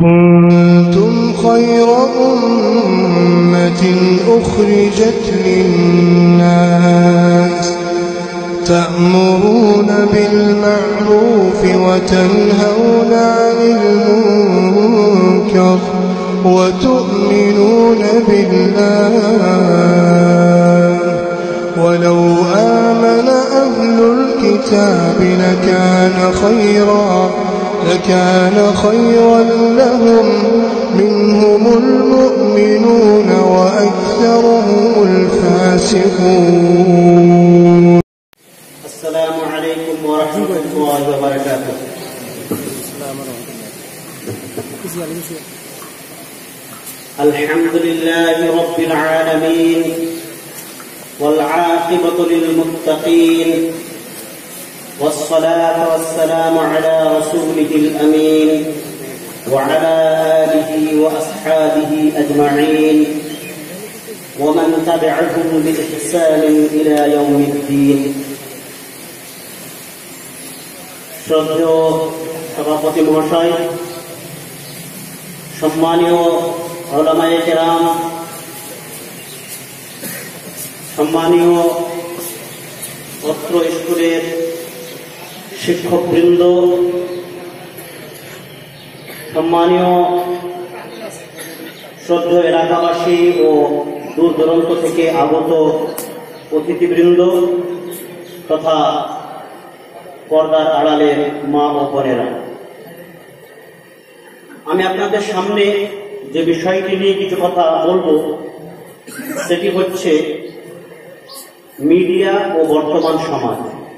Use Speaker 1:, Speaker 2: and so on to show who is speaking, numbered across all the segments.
Speaker 1: كنتم خير أمة أخرجت للناس تأمرون بالمعروف وتنهون عن المنكر وتؤمنون بالله ولو آمن أهل الكتاب لكان خيرا لهم منهم المؤمنون وأكثرهم الفاسقون.
Speaker 2: السلام عليكم ورحمة الله وبركاته. الحمد لله رب العالمين والعاقبة للمتقين والصلاة والسلام على رسوله الأمين وعلى آله وأصحابه أجمعين ومن تبعهم بإحسان إلى يوم الدين. শ্রদ্ধেয় সভাপতি মহাশয়, সম্মানীয় উলামায়ে কেরাম, সম্মানীয় অত্র স্কুলের শিক্ষকবৃন্দ, সম্মানীয় শ্রদ্ধেয় এলাকাবাসী ও দূর দূরান্ত থেকে আগত অতিথিবৃন্দ তথা পর্দার আড়ালের মা ও বোনেরা, আমি আপনাদের সামনে যে বিষয়টি নিয়ে কিছু কথা বলবো সেটি হচ্ছে মিডিয়া ও বর্তমান সমাজ।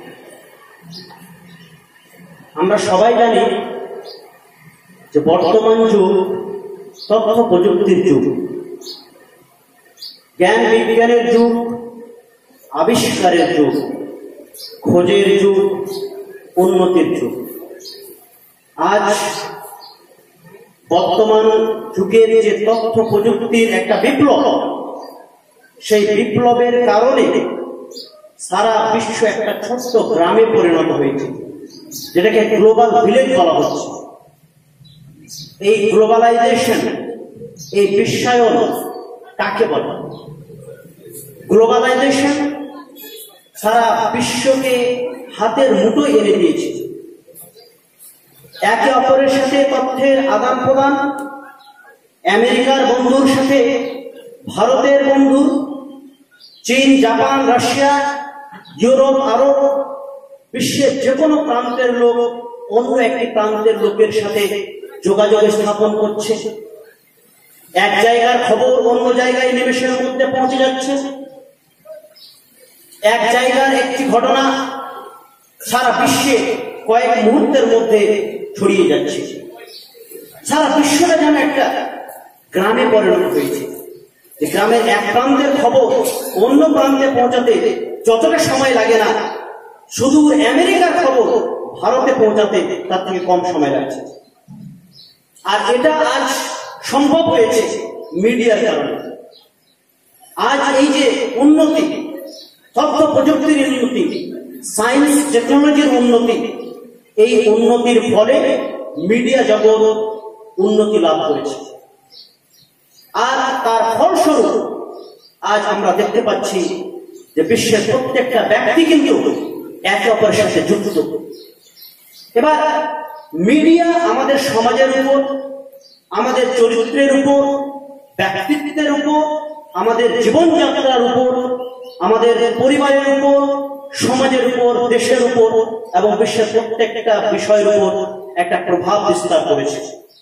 Speaker 2: আমরা সবাই জানি যে বর্তমান যুগ তথ্য প্রযুক্তির যুগ, জ্ঞান বিজ্ঞানের যুগ, আবিষ্কারের যুগ, খোঁজের যুগ, উন্নতির যুগ। আজ বর্তমান যুগের যে তথ্য প্রযুক্তির একটা বিপ্লব, সেই বিপ্লবের কারণে সারা বিশ্ব একটা ছোট্ট গ্রামে পরিণত হয়েছে, যেটাকে গ্লোবাল ভিলেজ বলা হচ্ছে। এই গ্লোবালাইজেশন, এই বিশ্বায়ন কাকে বলে? গ্লোবালাইজেশন সারা বিশ্বকে হাতের মুঠোয় এনে দিয়েছে। একে অপরের সাথে তথ্যের আদান প্রদান, আমেরিকার বন্ধুর সাথে ভারতের বন্ধু, চীন, জাপান, রাশিয়া, ইউরোপ, আরব, বিশ্বের যে কোনো প্রান্তের লোক অন্য একটি প্রান্তের লোকের সাথে যোগাযোগ স্থাপন করছে। এক জায়গার খবর অন্য জায়গায় নিমেষের মধ্যে পৌঁছে যাচ্ছে। এক জায়গার একটি ঘটনা সারা বিশ্বে কয়েক মুহূর্তের মধ্যে ছড়িয়ে যাচ্ছে। সারা বিশ্বটা যেন একটা গ্রামে পরিণত হয়েছে, যে গ্রামের এক প্রান্তের খবর অন্য প্রান্তে পৌঁছাতে যতটা সময় লাগে না, শুধু আমেরিকার খবর ভারতে পৌঁছাতে তার থেকে কম সময় লাগছে। আর এটা আজ সম্ভব হয়েছে মিডিয়ার কারণে। আজ এই যে উন্নতি, তথ্য প্রযুক্তির উন্নতি, সায়েন্স টেকনোলজির উন্নতি, এই উন্নতির ফলে মিডিয়া জগৎ উন্নতি লাভ করেছে। আর তার ফলস্বরূপ আজ আমরা দেখতে পাচ্ছি যে বিশ্বের প্রত্যেকটা ব্যক্তি কিন্তু একে অপরের সাথে যুক্ত। এবার মিডিয়া আমাদের সমাজের উপর, আমাদের চরিত্রের উপর, ব্যক্তিত্বের উপর, আমাদের জীবনযাত্রার উপর, আমাদের পরিবারের উপর, সমাজের উপর, দেশের উপর এবং বিশ্বের প্রত্যেকটা বিষয়ের উপর একটা প্রভাব বিস্তার করেছে।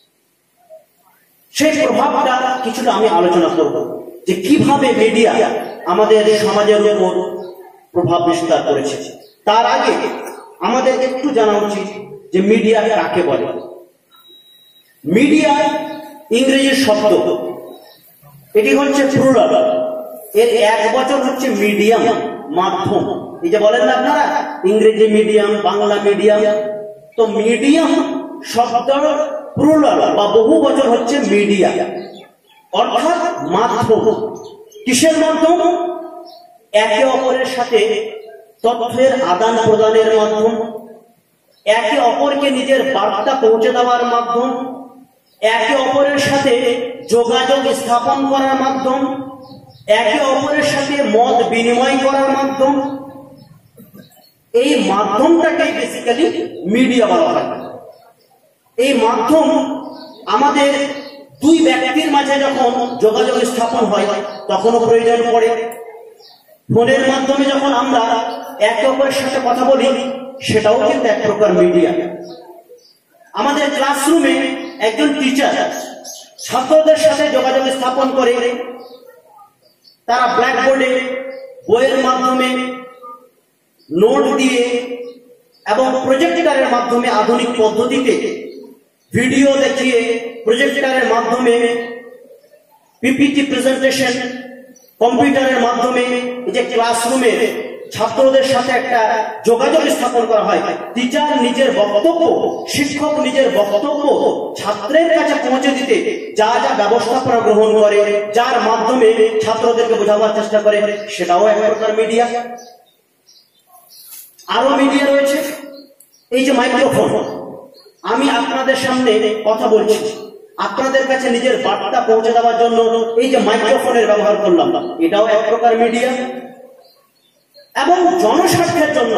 Speaker 2: সেই প্রভাবটা কিছুটা আমি আলোচনা করব, যে কিভাবে মিডিয়া আমাদের সমাজের উপর প্রভাব বিস্তার করেছে। তার আগে আমাদের একটু জানা উচিত যে মিডিয়া কাকে বলে। মিডিয়া ইংরেজি শব্দ, এটি হচ্ছে প্লুরাল, এর এক বচন হচ্ছে মিডিয়াম, মাধ্যম। এই যে বলেন না আপনারা ইংরেজি মিডিয়াম, বাংলা মিডিয়াম, তো মিডিয়াম শব্দ প্লুরাল বা বহু বচন হচ্ছে মিডিয়া, অর্থাৎ মাধ্যম। কিসের মাধ্যম? একে অপরের সাথে তথ্যের আদান প্রদানের মাধ্যম, একে অপরকে নিজের বার্তা পৌঁছে দেওয়ার মাধ্যম, একে অপরের সাথে যোগাযোগ স্থাপন করার মাধ্যম, একে অপরের সাথে মত বিনিময় করার মাধ্যম, এই মাধ্যমটাকে বেসিক্যালি মিডিয়া বলা হয়। এই মাধ্যম আমাদের দুই ব্যক্তির মাঝে যখন যোগাযোগ স্থাপন হয় তখনও প্রয়োজন পড়ে। ফোনের মাধ্যমে যখন আমরা একে অপরের সাথে কথা বলি সেটাও কিন্তু এক প্রকার মিডিয়া। আমাদের ক্লাসরুমে একজন টিচার ছাত্রদের সাথে যোগাযোগ স্থাপন করে, তারা ব্ল্যাকবোর্ডে বইয়ের মাধ্যমে, নোট দিয়ে এবং প্রজেক্টরের মাধ্যমে আধুনিক পদ্ধতিতে ভিডিও দেখিয়ে, প্রজেক্টরের মাধ্যমে পিপিটি প্রেজেন্টেশন, কম্পিউটারের মাধ্যমে যে ক্লাসরুমে ছাত্রদের সাথে একটা যোগাযোগ স্থাপন করা হয়। টিচার নিজের বক্তব্য, শিক্ষক নিজের বক্তব্য ছাত্রের কাছে পৌঁছে দিতে যা যা ব্যবস্থাপনা গ্রহণ করে, যার মাধ্যমে ছাত্রদেরকে বোঝাবার চেষ্টা করে, সেটাও এক প্রকার মিডিয়া। আরো মিডিয়া রয়েছে, এই যে মাইক্রোফোন, আমি আপনাদের সামনে কথা বলছি, আপনাদের কাছে নিজের বার্তা পৌঁছে দেওয়ার জন্য এই যে মাইক্রোফোনের ব্যবহার করলাম, এটাও এক প্রকার মিডিয়া। এবং জনস্বার্থের জন্য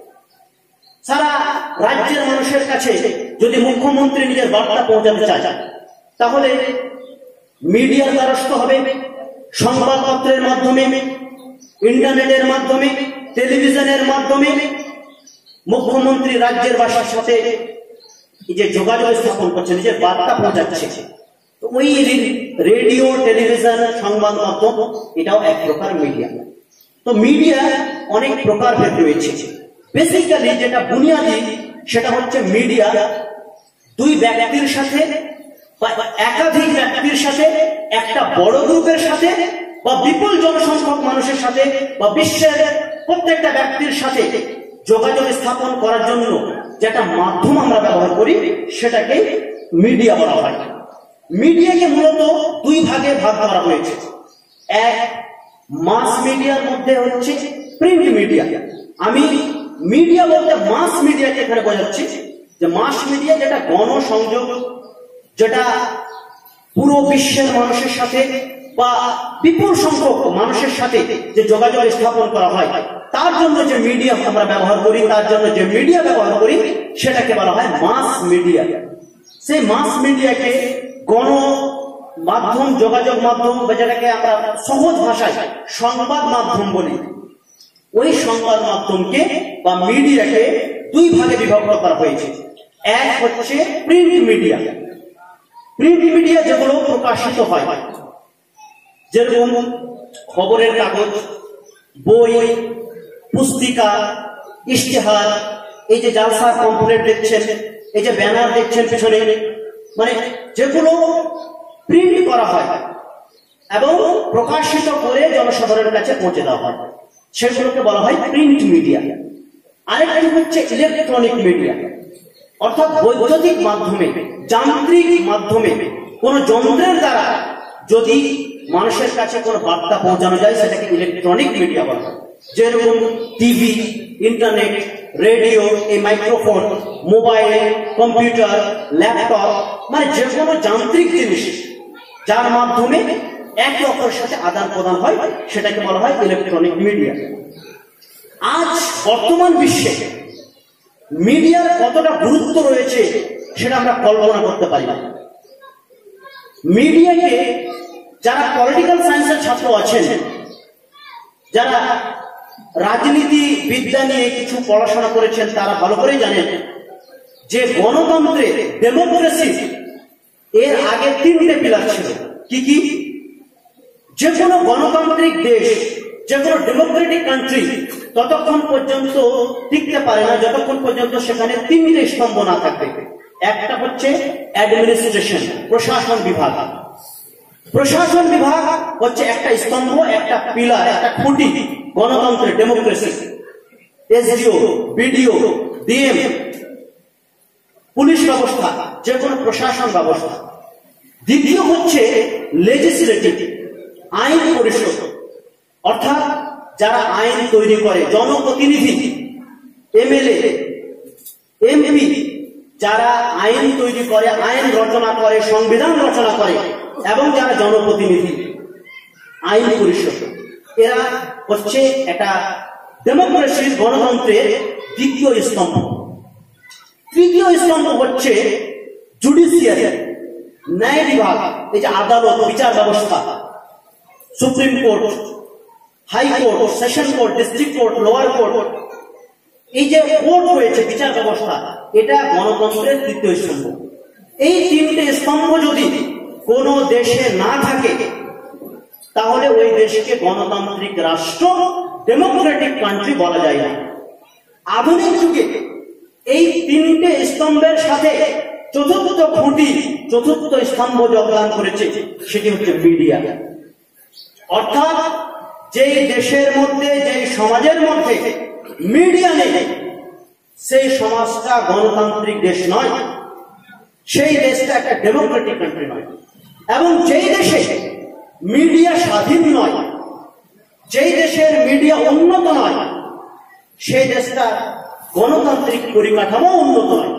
Speaker 2: সারা রাজ্যের মানুষের কাছে যদি মুখ্যমন্ত্রী নিজের বার্তা পৌঁছাতে চায় তাহলে মিডিয়ার দ্বারস্থ হবে। সংবাদপত্রের মাধ্যমে, ইন্টারনেটের মাধ্যমে, টেলিভিশনের মাধ্যমে মুখ্যমন্ত্রী রাজ্যের বাসীর সাথে যে যোগাযোগ স্থাপন করছে, নিজের বার্তা পৌঁছাচ্ছে। ওই রেডিও, টেলিভিশন, সংবাদ মাধ্যম এটাও এক প্রকার মিডিয়া। তো মিডিয়া অনেক প্রকার ভেদ রয়েছে। বেসিক্যালি যেটা বুনিয়াদি সেটা হচ্ছে মিডিয়া দুই ব্যক্তির সাথে বা একাধিক ব্যক্তির সাথে, একটা বড় গ্রুপের সাথে বা বিপুল জনসংখ্যক মানুষের সাথে বা বিশ্বের প্রত্যেকটা ব্যক্তির সাথে যোগাযোগ স্থাপন করার জন্য যেটা মাধ্যম আমরা ব্যবহার করি সেটাকে মিডিয়া বলা হয়। মিডিয়াকে মূলত দুই ভাগে ভাগ করা হয়েছে। এক, মাস মিডিয়ার মধ্যে হচ্ছে প্রিন্ট মিডিয়া। আমি মিডিয়া বলতে মাস মিডিয়াকে এখানে বোঝাচ্ছি, যে মাস মিডিয়া যেটা গণসংযোগ, যেটা পুরো বিশ্বের মানুষের সাথে বা বিপুল সংখ্যক মানুষের সাথে যে যোগাযোগ স্থাপন করা হয়, তার জন্য যে মিডিয়া আমরা ব্যবহার করি, তার জন্য যে মিডিয়া ব্যবহার করি সেটাকে বলা হয় মাস মিডিয়া। সেই মাস মিডিয়াকে গণ মাধ্যম, যোগাযোগ মাধ্যম, যেটাকে আমরা সহজ ভাষায় সংবাদ মাধ্যম বলি, ওই সংবাদ মাধ্যমকে বা মিডিয়াকে দুই ভাগে বিভক্ত করা হয়েছে। এক হচ্ছে প্রিন্ট মিডিয়া। প্রিন্ট মিডিয়া যেগুলো প্রকাশিত হয়, যেরকম খবরের কাগজ, বই, পুস্তিকা, ইশতেহার, এই যে জালসা পম্পলেট দেখছেন, এই যে ব্যানার দেখছেন পিছনে, মানে যেগুলো প্রিন্ট করা হয় এবং প্রকাশিত করে জনসাধারণের কাছে পৌঁছে দেওয়া হয়, সেগুলোকে বলা হয় প্রিন্ট মিডিয়া। আরেকটি হচ্ছে ইলেকট্রনিক মিডিয়া, অর্থাৎ বৈদ্যুতিক মাধ্যমে, যান্ত্রিক মাধ্যমে, কোন যন্ত্রের দ্বারা যদি মানুষের কাছে কোনো বার্তা পৌঁছানো যায় সেটাকে ইলেকট্রনিক মিডিয়া বলা হয়। যেরকম টিভি, ইন্টারনেট, রেডিও, এই মাইক্রোফোন, মোবাইল, কম্পিউটার, ল্যাপটপ, মানে যে কোনো যান্ত্রিক জিনিস যার মাধ্যমে একে অপরের সাথে আদান প্রদান হয় সেটাকে বলা হয় ইলেকট্রনিক মিডিয়া। আজ বর্তমান বিশ্বে মিডিয়ার কতটা গুরুত্ব রয়েছে সেটা আমরা কল্পনা করতে পারি না। মিডিয়াকে যারা পলিটিক্যাল সায়েন্সের ছাত্র আছেন, যারা রাজনীতি বিদ্যা নিয়ে কিছু পড়াশোনা করেছেন, তারা ভালো করেই জানেন যে গণতন্ত্রে, ডেমোক্রেসি এর আগে তিনটে পিলার ছিল। কি কি? যে কোনো গণতান্ত্রিক দেশ, যে কোনো ডেমোক্রেটিক কান্ট্রি ততক্ষণ পর্যন্ত টিকতে পারে না যতক্ষণ পর্যন্ত সেখানে তিনটে স্তম্ভ না থাকবে। একটা হচ্ছে অ্যাডমিনিস্ট্রেশন, প্রশাসন বিভাগ। প্রশাসন বিভাগ হচ্ছে একটা স্তম্ভ, একটা পিলার, একটা খুঁটি গণতন্ত্রের, democracy. SDO, BDO, DM, police ব্যবস্থা, যে কোনো প্রশাসন ব্যবস্থা। দ্বিতীয় হচ্ছে লেজিসলেটিভ, আইন পরিষদ, অর্থাৎ যারা আইন তৈরি করে, জনপ্রতিনিধি, এমএলএ, এমপি, যারা আইন তৈরি করে, আইন রচনা করে, সংবিধান রচনা করে এবং যারা জনপ্রতিনিধি, আইন পরিষদ, এরা হচ্ছে একটা ডেমোক্রেসির, গণতন্ত্রের দ্বিতীয় স্তম্ভ। তৃতীয় স্তম্ভ হচ্ছে জুডিশিয়ারি, ন্যায় বিভাগ, এই যে আদালত, বিচার ব্যবস্থা, supreme court, high court, session court, district court, lower court, এই যে কোর্ট রয়েছে, বিচার ব্যবস্থা, এটা গণতন্ত্রের তৃতীয় স্তম্ভ। এই তিনটে স্তম্ভ যদি কোন দেশে না থাকে তাহলে ওই দেশকে গণতান্ত্রিক রাষ্ট্র, ডেমোক্রেটিক কান্ট্রি বলা যায় না। আধুনিক যুগে এই তিনটে স্তম্ভের সাথে চতুর্থ খুঁটি, চতুর্থ স্তম্ভ যোগদান করেছে, সেটি হচ্ছে মিডিয়া। অর্থাৎ যেই দেশের মধ্যে, যেই সমাজের মধ্যে মিডিয়া নেই, সেই সমাজটা গণতান্ত্রিক দেশ নয়, সেই দেশটা একটা ডেমোক্রেটিক কান্ট্রি নয়। এবং যেই দেশে মিডিয়া স্বাধীন নয়, যেই দেশের মিডিয়া উন্নত নয়, সেই দেশটা গণতান্ত্রিক পরিকাঠামো উন্নত নয়।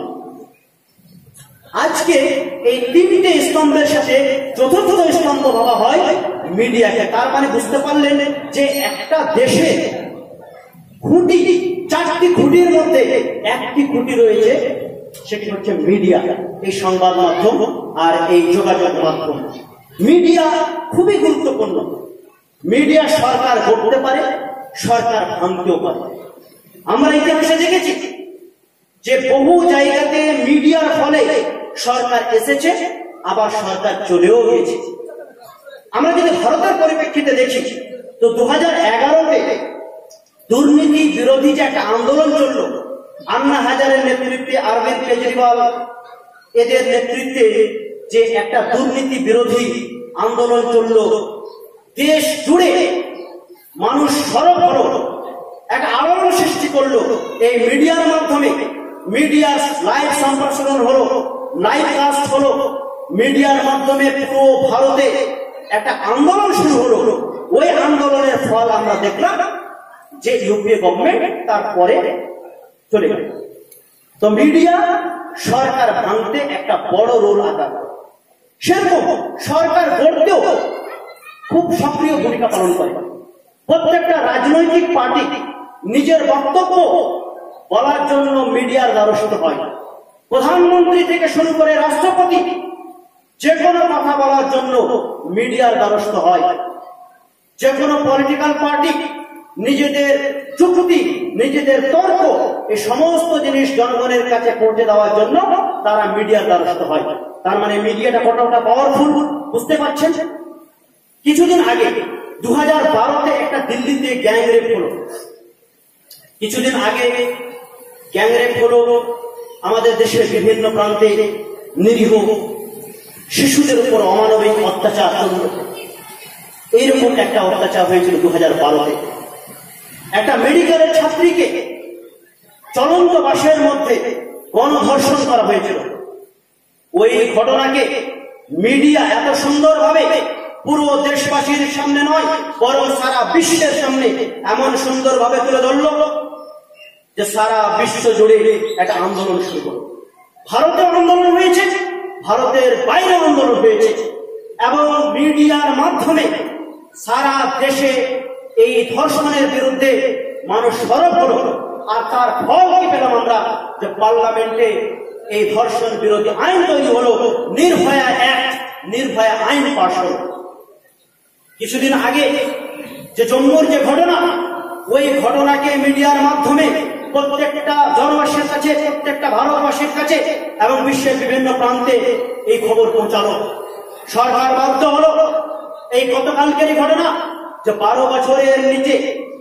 Speaker 2: আজকে এই তিনটে স্তম্ভের সাথে চতুর্থ স্তম্ভ ভাবা হয় মিডিয়াকে। তার মানে বুঝতে পারলেন যে একটা দেশে খুঁটি, চারটি খুঁটির মধ্যে একটি খুঁটি রয়েছে, সেটি হচ্ছে মিডিয়া, এই সংবাদ মাধ্যম আর এই যোগাযোগ মাধ্যম। মিডিয়া খুবই গুরুত্বপূর্ণ। মিডিয়া সরকার গড়তে পারে, সরকার ভাঙতেও পারে। আমরা ইতিহাসে দেখেছি যে বহু জায়গাতে মিডিয়ার ফলে সরকার এসেছে, আবার সরকার চলেও গেছে। আমরা যদি ভারতের পরিপ্রেক্ষিতে দেখি তো 2011-তে দুর্নীতি বিরোধী যে একটা আন্দোলন চলল, আন্না হাজারের নেতৃত্বে, অরবিন্দ কেজরিওয়াল এদের নেতৃত্বে যে একটা দুর্নীতি বিরোধী আন্দোলন চলল, দেশ জুড়ে মানুষ সরব হলো, একটা আলোড়ন সৃষ্টি করলো এই মিডিয়ার মাধ্যমে। মিডিয়ার লাইভ সম্প্রসারণ হলো, লাইভ কাস্ট হলো, মিডিয়ার মাধ্যমে পুরো ভারতে একটা আন্দোলন শুরু হলো। ওই আন্দোলনের ফল আমরা দেখলাম যে ইউপিএ গভর্নমেন্ট তারপরে চলে গেল। তো মিডিয়া সরকার ভাঙতে একটা বড় রোল আদা করে, সেরকম সরকার গড়তেও খুব সক্রিয় ভূমিকা পালন করে। প্রত্যেকটা রাজনৈতিক পার্টি নিজের বক্তব্য বলার জন্য মিডিয়ার দ্বারস্থ হয়। প্রধানমন্ত্রী থেকে শুরু করে রাষ্ট্রপতি যে কোনো কথা বলার জন্য মিডিয়ার দ্বারস্থ হয়। যে কোনো পলিটিক্যাল পার্টি নিজেদের যুক্তি, নিজেদের তর্ক, এই সমস্ত জিনিস জনগণের কাছে পৌঁছে দেওয়ার জন্য তারা মিডিয়ার দ্বারস্থ হয়। তার মানে মিডিয়াটা কতটা পাওয়ারফুল বুঝতে পারছেন। কিছুদিন আগে 2012-তে একটা দিল্লিতে গ্যাংরেপ হলো। কিছুদিন আগে গ্যাংরেপ হলো, আমাদের দেশের বিভিন্ন প্রান্তে নিরীহ শিশুদের উপর অমানবিক অত্যাচার চলল। এইরকম একটা অত্যাচার হয়েছিল 2012-তে। একটা মেডিকেলের ছাত্রীকে চলন্ত বাসের মধ্যে গণধর্ষণ করা হয়েছিল। ওই ঘটনাকে মিডিয়া এত সুন্দরভাবে পুরো দেশবাসীর সামনে নয়, বরং সারা বিশ্বের সামনে এমন সুন্দরভাবে তুলে ধরল যে সারা বিশ্ব জুড়ে একটা আন্দোলন শুরু হল। ভারতে আন্দোলন হয়েছে, ভারতের বাইরে আন্দোলন হয়েছে, এবং মিডিয়ার মাধ্যমে সারা দেশে এই ধর্ষণের বিরুদ্ধে মানুষ সরব হলো। আর তার ফল কি পেলাম আমরা, যে পার্লামেন্টে এই ধর্ষণ বিরোধী আইন তৈরি হলো, নির্ভয়া অ্যাক্ট, নির্ভয়া আইন পাশ হলো। কিছুদিন আগে যে জম্মুর যে ঘটনা, ওই ঘটনাকে মিডিয়ার মাধ্যমে প্রত্যেকটা জনবাসীর কাছে, প্রত্যেকটা ভারতবাসীর কাছে এবং বিশ্বের বিভিন্ন প্রান্তে এই খবর পৌঁছালো। সরকার বাধ্য হলো এই গতকালকেরই ঘটনা, যে 12 বছরের নিচে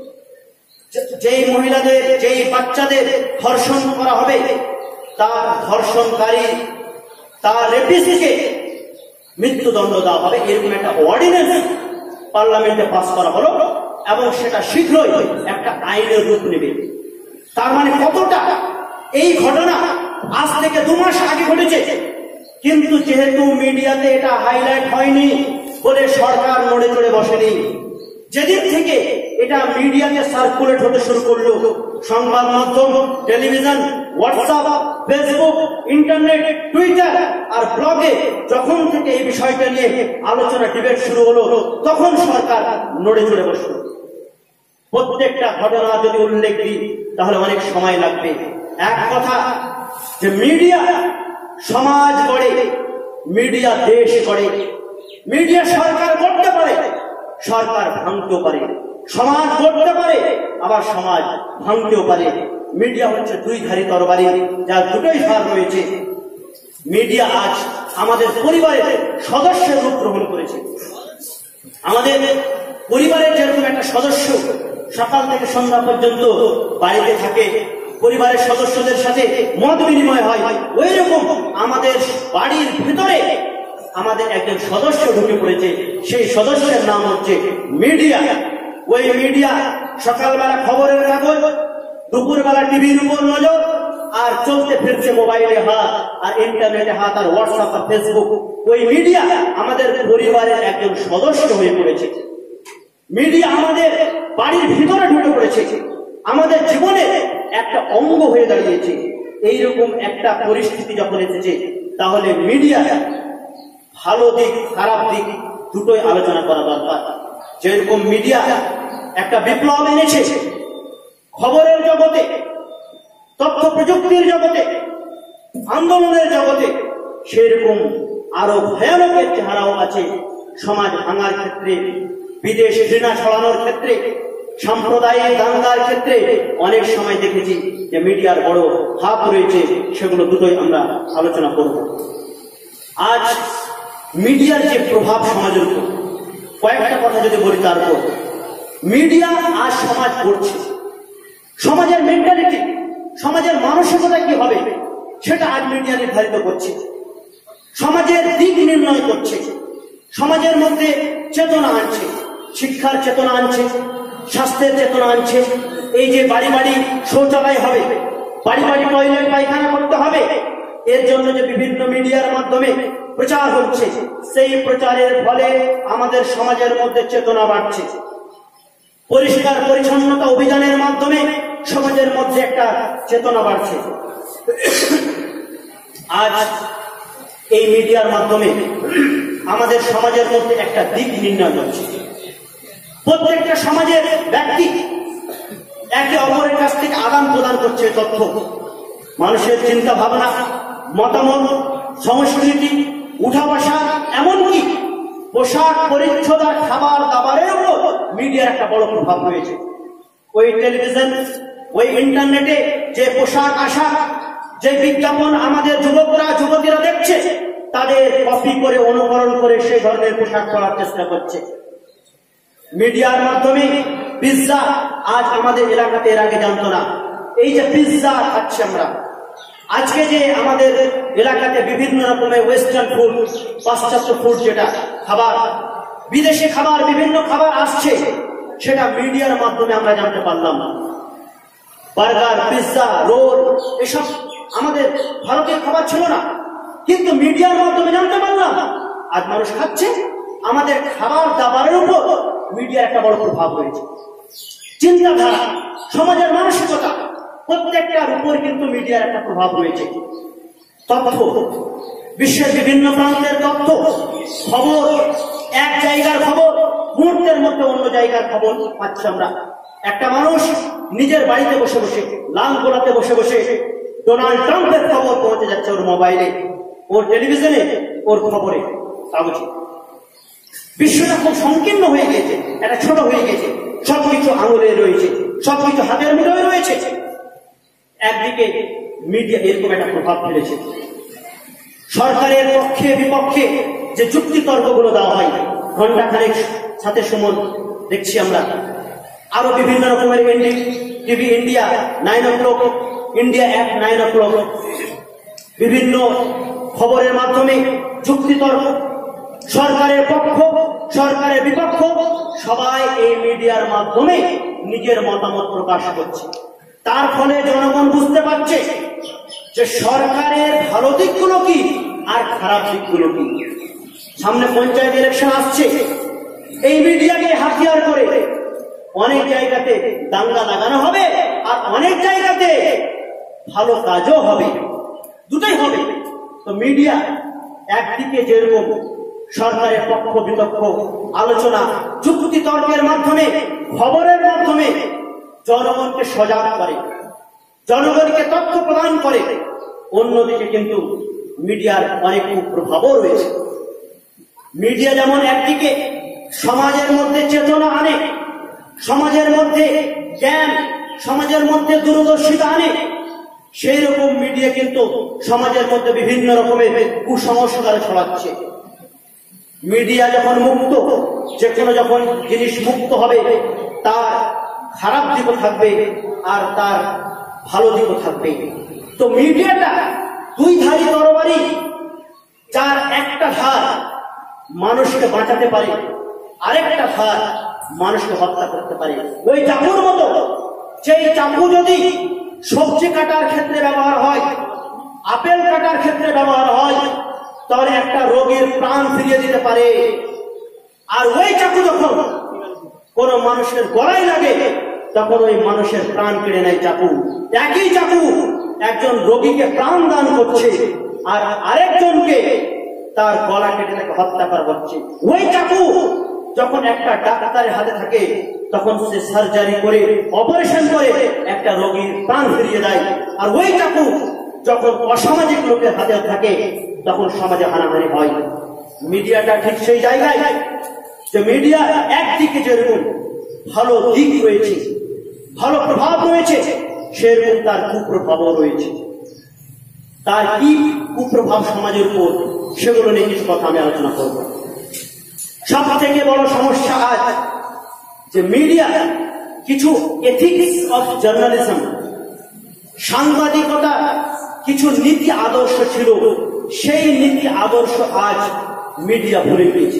Speaker 2: যেই মহিলাদের, যেই বাচ্চাদের ধর্ষণ করা হবে, তার ধর্ষণকারী, তার রেপিস্টকে মৃত্যুদণ্ড দেওয়া হবে। এরকম একটা অর্ডিন্যান্স পার্লামেন্টে পাস করা হলো, এবং সেটা শীঘ্রই একটা আইনের রূপ নেবে। তার মানে কতটা এই ঘটনা আজ থেকে 2 মাস আগে ঘটেছে, কিন্তু যেহেতু মিডিয়াতে এটা হাইলাইট হয়নি বলে সরকার নড়ে চড়ে বসেনি। যেদিন থেকে এটা মিডিয়াতে সার্কুলেট হতে শুরু করলো, সংবাদ মাধ্যম, television, WhatsApp, Facebook, internet, Twitter আর ব্লগে যখন থেকে এই বিষয়টা নিয়ে আলোচনা, ডিবেট শুরু হলো, তখন সরকার নড়ে চড়ে বসলো। প্রত্যেকটা ঘটনা যদি উল্লেখ দিই তাহলে অনেক সময় লাগবে। এক কথা যে মিডিয়া সমাজ গড়ে, মিডিয়া দেশ গড়ে, মিডিয়া সরকার গড়তে পারে, সরকার ভাঙতেও পারে, সমাজ গড়তে পারে, আবার সমাজ ভাঙতেও পারে। মিডিয়া হচ্ছে দুই ধারী তরবারি, যার দুটোই ধার রয়েছে। মিডিয়া আজ আমাদের পরিবারের সদস্যের রূপ গ্রহণ করেছে। আমাদের পরিবারের যেরকম একটা সদস্য সকাল থেকে সন্ধ্যা পর্যন্ত বাড়িতে থাকে, পরিবারের সদস্যদের সাথে মত বিনিময় হয়, ওই রকম আমাদের বাড়ির ভিতরে আমাদের একজন সদস্য ঢুকে পড়েছে। সেই সদস্যের নাম হচ্ছে মিডিয়া। ওই মিডিয়া সকালবেলা খবরের কাগজ, দুপুরবেলা টিভির উপর নজর, আর চলতে ফিরছে মোবাইলে হাত, আর ইন্টারনেটে হাত, আর হোয়াটসঅ্যাপ আর ফেসবুক। ওই মিডিয়া আমাদের পরিবারের একজন সদস্য হয়ে পড়েছে। মিডিয়া আমাদের বাড়ির ভিতরে ঢুকে পড়েছে, আমাদের জীবনের একটা অঙ্গ হয়ে দাঁড়িয়েছে। এইরকম একটা পরিস্থিতি যখন এসেছে, তাহলে মিডিয়া ভালো দিক খারাপ দিক দুটোই আলোচনা করা দরকার। যেরকম মিডিয়া একটা বিপ্লব এনেছে খবরের জগতে, তথ্য প্রযুক্তির জগতে, আন্দোলনের জগতে, সেরকম আরো ভয়ানক চেহারাও আছে সমাজ ভাঙার ক্ষেত্রে, বিদেশ ঘৃণা ছড়ানোর ক্ষেত্রে, সাম্প্রদায়িক দাঙ্গার ক্ষেত্রে। অনেক সময় দেখেছি যে মিডিয়ার বড় হাত রয়েছে, সেগুলো দুটোই আমরা আলোচনা করব। আজ মিডিয়ার যে প্রভাব সমাজের উপর, কয়েকটা কথা যদি বলি তারপর, মিডিয়া আজ সমাজ করছে, সমাজের মেন্টালিটি, সমাজের মানসিকতা কি হবে সেটা আজ মিডিয়া নির্ধারিত করছে, সমাজের দিক নির্ণয় করছে, সমাজের মধ্যে চেতনা আনছে, শিক্ষার চেতনা আনছে, স্বাস্থ্যের চেতনা আনছে। এই যে বাড়ি বাড়ি শৌচালয় হবে, বাড়ি বাড়ি টয়লেট পায়খানা করতে হবে, এর জন্য যে বিভিন্ন মিডিয়ার মাধ্যমে প্রচার হচ্ছে, সেই প্রচারের ফলে আমাদের সমাজের মধ্যে চেতনা বাড়ছে। পরিষ্কার পরিচ্ছন্নতা অভিযানের মাধ্যমে সমাজের মধ্যে একটা চেতনা বাড়ছে। আজ এই মিডিয়ার মাধ্যমে আমাদের সমাজের মধ্যে একটা দিক নির্ণয় হচ্ছে। প্রত্যেকটা সমাজের ব্যক্তি একে অপরের কাছ থেকে আদান প্রদান করছে তথ্য, মানুষের চিন্তা ভাবনা, মতামত, সংস্কৃতি, উঠা বসা, এমনকি পোশাক পরিচ্ছদ আর খাবার দাবারের উপর মিডিয়ার একটা বড় প্রভাব রয়েছে। ওই টেলিভিশন, ওই ইন্টারনেটে যে পোশাক আশাক, যে বিজ্ঞাপন আমাদের যুবকরা যুবতীরা দেখছে, তাদের কপি করে অনুকরণ করে সেই ধরনের পোশাক পরার চেষ্টা করছে। মিডিয়ার মাধ্যমে পিৎজা আজ আমাদের এলাকাতে এর আগে জানতো না, এই যে পিৎজা খাচ্ছি আমরা, আজকে যে আমাদের এলাকাতে বিভিন্ন রকমের ওয়েস্টার্ন ফুড, পাশ্চাত্য ফুড, যেটা খাবার, বিদেশি খাবার, বিভিন্ন খাবার আসছে, সেটা মিডিয়ার মাধ্যমে আমরা জানতে পারলাম। বার্গার, পিৎজা, রোল, এসব আমাদের ভারতীয় খাবার ছিল না, কিন্তু মিডিয়ার মাধ্যমে জানতে পারলাম আজ মানুষ খাচ্ছে। আমাদের খাবার দাবারের উপর মিডিয়ার একটা বড় প্রভাব রয়েছে। চিন্তাধারা, সমাজের মানসিকতা, প্রত্যেকটার উপর কিন্তু মিডিয়ার একটা প্রভাব রয়েছে। তথ্য, বিশ্বের বিভিন্ন প্রান্তের তথ্য, খবর, এক জায়গার খবর মুহূর্তের মধ্যে অন্য জায়গার খবর পাচ্ছি আমরা। একটা মানুষ নিজের বাড়িতে বসে বসে, লাল গোলাতে বসে বসে ডোনাল্ড ট্রাম্পের খবর পৌঁছে যাচ্ছে ওর মোবাইলে, ওর টেলিভিশনে, ওর খবরে কাগজে। বিশ্বটা খুব সংকীর্ণ হয়ে গেছে, একটা ছোট হয়ে গেছে, সবকিছু আঙুলে রয়েছে, সবকিছু হাতের মুঠোয় রয়েছে। একদিকে মিডিয়া এরকম একটা প্রভাব ফেলেছে। সরকারের পক্ষে বিপক্ষে যে যুক্তি তর্কগুলো দেওয়া হয়, ঘন্টাখানেক সাথে সময় দেখছি আমরা। আরো বিভিন্ন রকমের TV India 9 o'clock, India at 9 o'clock, বিভিন্ন খবরের মাধ্যমে যুক্তি তর্ক, সরকারের পক্ষ, সরকারের বিপক্ষ, সবাই এই মিডিয়ার মাধ্যমে নিজের মতামত প্রকাশ করছে। তার ফলে জনগণ বুঝতে পারছে যে সরকারের ভালো দিকগুলো কি আর খারাপ দিকগুলো কি। সামনে পঞ্চায়েত ইলেকশন আসছে, এই মিডিয়াকে হাতিয়ার করে অনেক জায়গাতে দাঙ্গা লাগানো হবে, আর অনেক জায়গাতে ভালো কাজও হবে, দুটোই হবে। তো মিডিয়া একদিকে যেরকম সরকারের পক্ষ বিপক্ষ আলোচনা, যুক্তি তর্কের মাধ্যমে, খবরের মাধ্যমে জনগণকে সজাগ করে, জনগণকে তথ্য প্রদান করে, অন্যদিকে কিন্তু মিডিয়ার অনেক কুপ্রভাবও রয়েছে। মিডিয়া যেমন একদিকে সমাজের মধ্যে চেতনা আনে, সমাজের মধ্যে জ্ঞান, সমাজের মধ্যে দূরদর্শিতা আনে, সেই রকম মিডিয়া কিন্তু সমাজের মধ্যে বিভিন্ন রকমের কুসংস্কার ছড়াচ্ছে। মিডিয়া যখন মুক্ত, যে কোনো যখন জিনিস মুক্ত হবে, তার খারাপ দিকও থাকবে আর তার ভালো দিকও থাকবে। তো মিডিয়াটা দুই ধারী তরবারি, যার একটা ধার মানুষকে বাঁচাতে পারে, আরেকটা ধার মানুষকে হত্যা করতে পারে। ওই চাকুর মতো, সেই চাকু যদি সবজি কাটার ক্ষেত্রে ব্যবহার হয়, আপেল কাটার ক্ষেত্রে ব্যবহার হয়, তাহলে একটা রোগীর প্রাণ ফিরিয়ে দিতে পারে। আর ওই চাকু যখন কোন মানুষের গলায় লাগে, তখন ওই মানুষের প্রাণ কেড়ে নেয় চাকু। একই চাকু একজন রোগীকে প্রাণ দান করছে, আর আরেকজনকে তার গলা কেটে তাকে হত্যা করা হচ্ছে। ওই চাকু যখন একটা ডাক্তারের হাতে থাকে, তখন সে সার্জারি করে, অপারেশন করে একটা রোগীর প্রাণ ফিরিয়ে দেয়। আর ওই চাকু যখন অসামাজিক লোকের হাতে থাকে, তখন সমাজে হানাহানি হয়। মিডিয়াটা ঠিক সেই জায়গায়, যে মিডিয়া একদিকে যেরকম ভালো দিক রয়েছে, ভালো প্রভাব রয়েছে, সেরকম তার কুপ্রভাবও রয়েছে। তার কি কুপ্রভাব সমাজের উপর, সেগুলো নিয়ে কিছু কথা আমি আলোচনা করব। সব থেকে বড় সমস্যা আজ যে মিডিয়া কিছু এথিক্স অফ জার্নালিজম, সাংবাদিকতা কিছু নীতি আদর্শ ছিল, সেই নীতি আদর্শ আজ মিডিয়া ভুলে গিয়েছে।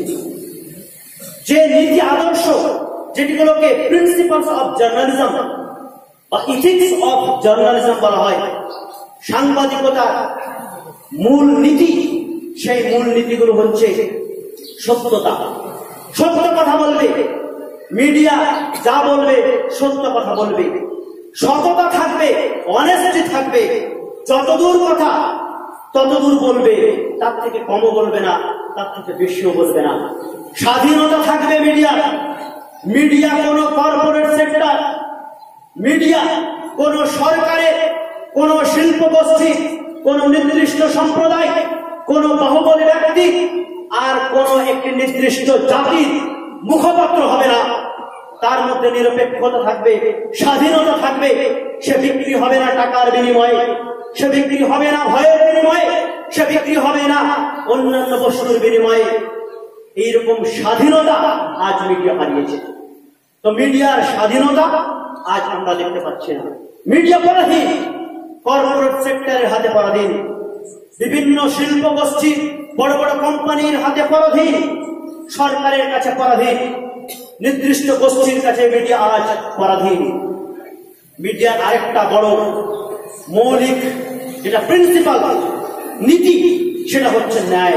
Speaker 2: যে নীতি আদর্শ, যেগুলোকে প্রিন্সিপালস অফ জার্নালিজম বা ইথিক্স অফ জার্নালিজম বলা হয়, সাংবাদিকতার মূল নীতি, সেই মূল নীতিগুলো হচ্ছে সত্যতা। সত্য কথা বলবে মিডিয়া, যা বলবে সত্য কথা বলবে, সততা থাকবে, অনেস্টি থাকবে, যতদূর কথা ততদূর বলবে, তার থেকে কমও বলবে না, তার থেকে বেশিও বলবে না। স্বাধীনতা থাকবে মিডিয়া। মিডিয়া কোন কর্পোরেট সেক্টর, মিডিয়া কোন সরকারের, কোন শিল্প গোষ্ঠী, কোন নির্দিষ্ট সম্প্রদায়, কোন বাহুবলী ব্যক্তি আর কোন একটি নির্দিষ্ট জাতির মুখপাত্র হবে না। তার মধ্যে নিরপেক্ষতা থাকবে, স্বাধীনতা থাকবে। সে বিক্রি হবে না টাকার বিনিময়ে, সে বিক্রি হবে না ভয়ের বিনিময়ে, সে বিক্রি হবে না অন্যান্য বস্তুর বিনিময়ে। এইরকম স্বাধীনতা আজ মিডিয়া হারিয়েছে। তো মিডিয়ার স্বাধীনতা আজ আমরা দেখতে পাচ্ছি না। মিডিয়া পরাধীন, কর্পোরেট সেক্টরের হাতে পরাধীন, বিভিন্ন শিল্প গোষ্ঠী, বড় বড় কোম্পানির হাতে পরাধীন, সরকারের কাছে পরাধীন, নির্দিষ্ট গোষ্ঠীর কাছে মিডিয়া আজ পরাধীন। মিডিয়ার আরেকটা বড় মৌলিক যেটা প্রিন্সিপাল নীতি, সেটা হচ্ছে ন্যায়।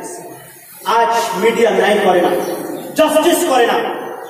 Speaker 2: আজ মিডিয়া ন্যায় করে না, জাস্টিস করে না,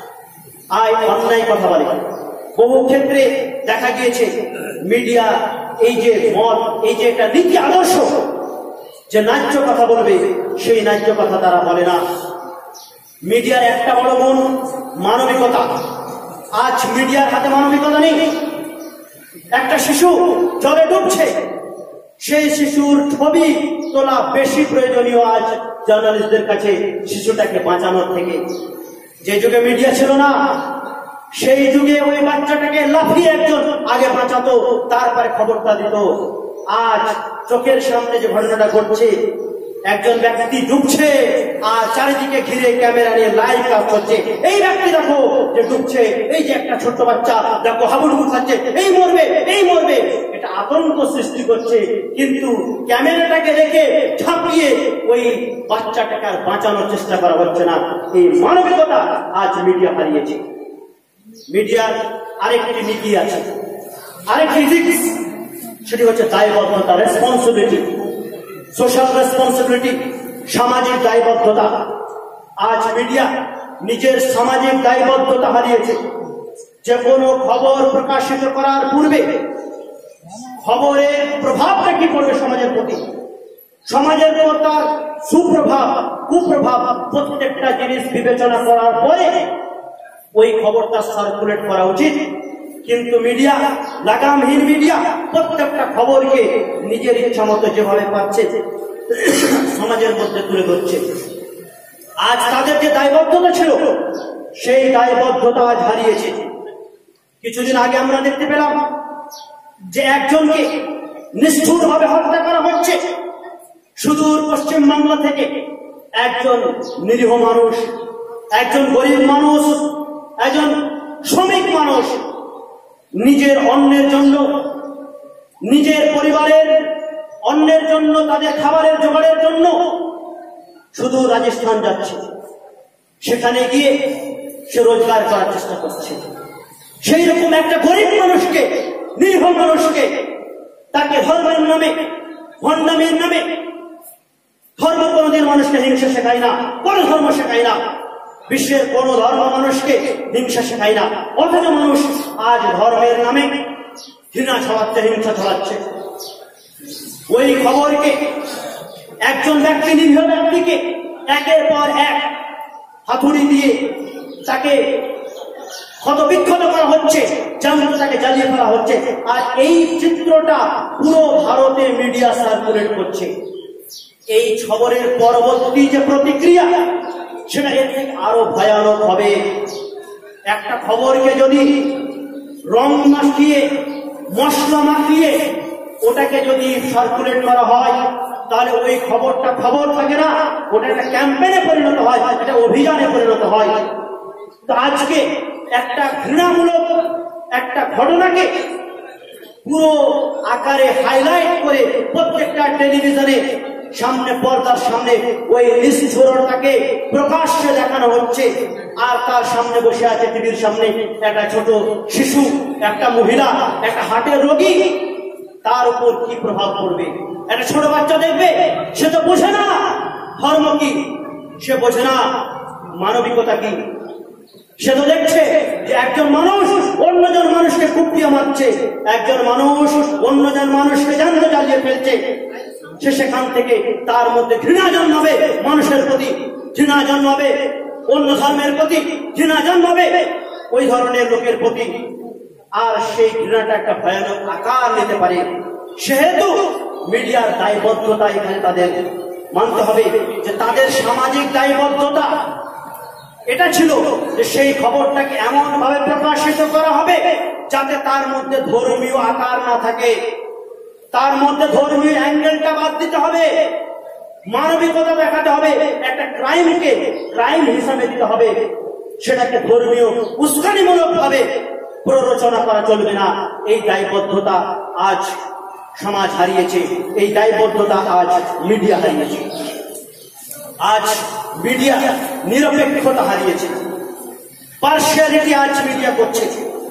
Speaker 2: অন্যায় কথা বলে। বহু ক্ষেত্রে দেখা গিয়েছে মিডিয়া এই যে মত, এই যে একটা নীতি আদর্শ, যে ন্যায্য কথা বলবে, সেই ন্যায্য কথা তারা বলে না। মিডিয়ার একটা বড় গুণ মানবিকতা। আজ মিডিয়ার হাতে মানবিকতা নেই। একটা শিশু জলে ডুবছে, সেই শিশুর ছবি তোলা বেশি প্রয়োজনীয় আজ জার্নালিস্টদের কাছে শিশুটাকে বাঁচানোর থেকে। যে যুগে মিডিয়া ছিল না, সেই যুগে ওই বাচ্চাটাকে লাফিয়ে একজন আগে বাঁচাতো, তারপরে খবরটা দিত। আজ চোখের সামনে যে ঘটনাটা ঘটছে, একজন ব্যক্তি ডুবছে আর চারিদিকে ঘিরে ক্যামেরা নিয়ে লাইভ কাজ করছে। এই ব্যক্তি দেখো যে ডুবছে, এই যে একটা ছোট্ট বাচ্চা দেখো হাবুডুবু খাচ্ছে, এই মরবে, এই মরবে, এটা আতঙ্ক সৃষ্টি করছে। কিন্তু ক্যামেরাটাকে রেখে ঝাঁপিয়ে ওই বাচ্চাটাকে আর বাঁচানোর চেষ্টা করা হচ্ছে না। এই মানবিকতা আজ মিডিয়া হারিয়েছে। মিডিয়ার আরেকটি নীতি আছে, আরেকটি ইথিক্স, সেটি হচ্ছে দায়বদ্ধতা, রেসপন্সিবিলিটি, সোশ্যাল রেসপন্সিবিলিটি, সামাজিক দায়বদ্ধতা। আজ মিডিয়া নিজের সামাজিক দায়বদ্ধতা হারিয়েছে। যে কোনো খবর প্রকাশিত করার পূর্বে খবরের প্রভাবটা কি পড়বে সমাজের প্রতি, সমাজের উপর তার সুপ্রভাব কুপ্রভাব প্রত্যেকটা জিনিস বিবেচনা করার পরে ওই খবরটা সার্কুলেট করা উচিত। কিন্তু মিডিয়া, লাগামহীন মিডিয়া প্রত্যেকটা খবরকে নিজের ইচ্ছা মতো যেভাবে পাচ্ছে সমাজের মধ্যে তুলে ধরছে। আজ তাদের যে দায়বদ্ধতা ছিল সেই দায়বদ্ধতা আজ হারিয়েছে। কিছুদিন আগে আমরা দেখতে পেলাম যে একজনকে নিষ্ঠুরভাবে হত্যা করা হচ্ছে সুদূর পশ্চিম বাংলা থেকে। একজন নিরীহ মানুষ, একজন গরিব মানুষ, একজন শ্রমিক মানুষ নিজের অন্যের জন্য, নিজের পরিবারের অন্যের জন্য, তাদের খাবারের জোগাড়ের জন্য শুধু রাজস্থান যাচ্ছে। সেখানে গিয়ে সে রোজগার করার চেষ্টা করছে। সেই রকম একটা গরিব মানুষকে, নিরীহ মানুষকে তাকে ধর্মের নামে, ভণ্ডামির নামে, ধর্ম কোনদিন মানুষকে হিংসা শেখায় না, কোন ধর্ম শেখায় না, বিশ্বের কোন ধর্ম মানুষকে হিংসা শেখায় না। অথচ মানুষ আজ ধর্মের নামে ঘৃণা ছড়াচ্ছে, হিংসা ছড়াচ্ছে। ওই খবরকে একজন ব্যক্তি, নিরীহ ব্যক্তিকে একের পর এক হাতুড়ি দিয়ে তাকে ক্ষতবিক্ষত করা হচ্ছে, যেমন তাকে জ্বালিয়ে ফেলা হচ্ছে। আর এই চিত্রটা পুরো ভারতে মিডিয়া সার্কুলেট করছে। এই খবরের পরবর্তী যে প্রতিক্রিয়া সেটা এর থেকে আরো ভয়ানক হবে। একটা খবরকে যদি রং মাখিয়ে, মশলা মাখিয়ে ওটাকে যদি সার্কুলেট করা হয় তাহলে ওই খবরটা খবর থাকে না, ওটা একটা ক্যাম্পেইনে পরিণত হয়, একটা অভিযানে পরিণত হয়। তো আজকে একটা ঘৃণামূলক একটা ঘটনাকে পুরো আকারে হাইলাইট করে প্রত্যেকটা টেলিভিশনে সামনে, পর্দার সামনে ওই নিষ্ঠুরতাকে প্রকাশ্যে দেখানো হচ্ছে। আর তার সামনে বসে আছে, টিভির সামনে একটা ছোট শিশু, একটা মহিলা, একটা হার্টের রোগী। তার উপর কি প্রভাব পড়বে? একটা ছোট বাচ্চা দেখবে, সে তো বোঝে না ধর্ম কি, সে বোঝে না মানবিকতা কি। সে তো দেখছে যে একজন মানুষ অন্যজন মানুষকে কুপিয়ে মারছে, একজন মানুষ অন্যজন মানুষকে জ্যান্ত জ্বালিয়ে ফেলছে। সে সেখান থেকে তার মধ্যে ঘৃণা জন্মাবে, মানুষের প্রতি ঘৃণা জন্মাবে, অন্য ধর্মের প্রতি ঘৃণা জন্মাবে, ওই ধরনের লোকের প্রতি। আর সেই ঘৃণাটা একটা ভয়ানক আকার নিতে পারে। সেহেতু মিডিয়ার দায়বদ্ধতা এখানে তাদের মানতে হবে, যে তাদের সামাজিক দায়বদ্ধতা এটা ছিল যে সেই খবরটাকে এমন ভাবে প্রকাশিত করা হবে যাতে তার মধ্যে ধর্মীয় আকার না থাকে, তার মধ্যে ধর্মীয় অ্যাঙ্গেলটা বাদ দিতে হবে, মানবিকতা দেখাতে হবে, একটা ক্রাইমকে ক্রাইম হিসাবে দিতে হবে, সেটাকে ধর্মীয় উস্কানিমূলক ভাবে প্ররোচনা করা চলবে না। এই দায়বদ্ধতা আজ সমাজ হারিয়েছে, এই দায়বদ্ধতা আজ মিডিয়া হারিয়েছে। আজ মিডিয়া নিরপেক্ষতা হারিয়েছে, পার্সিয়ালিটি আজ মিডিয়া করছে।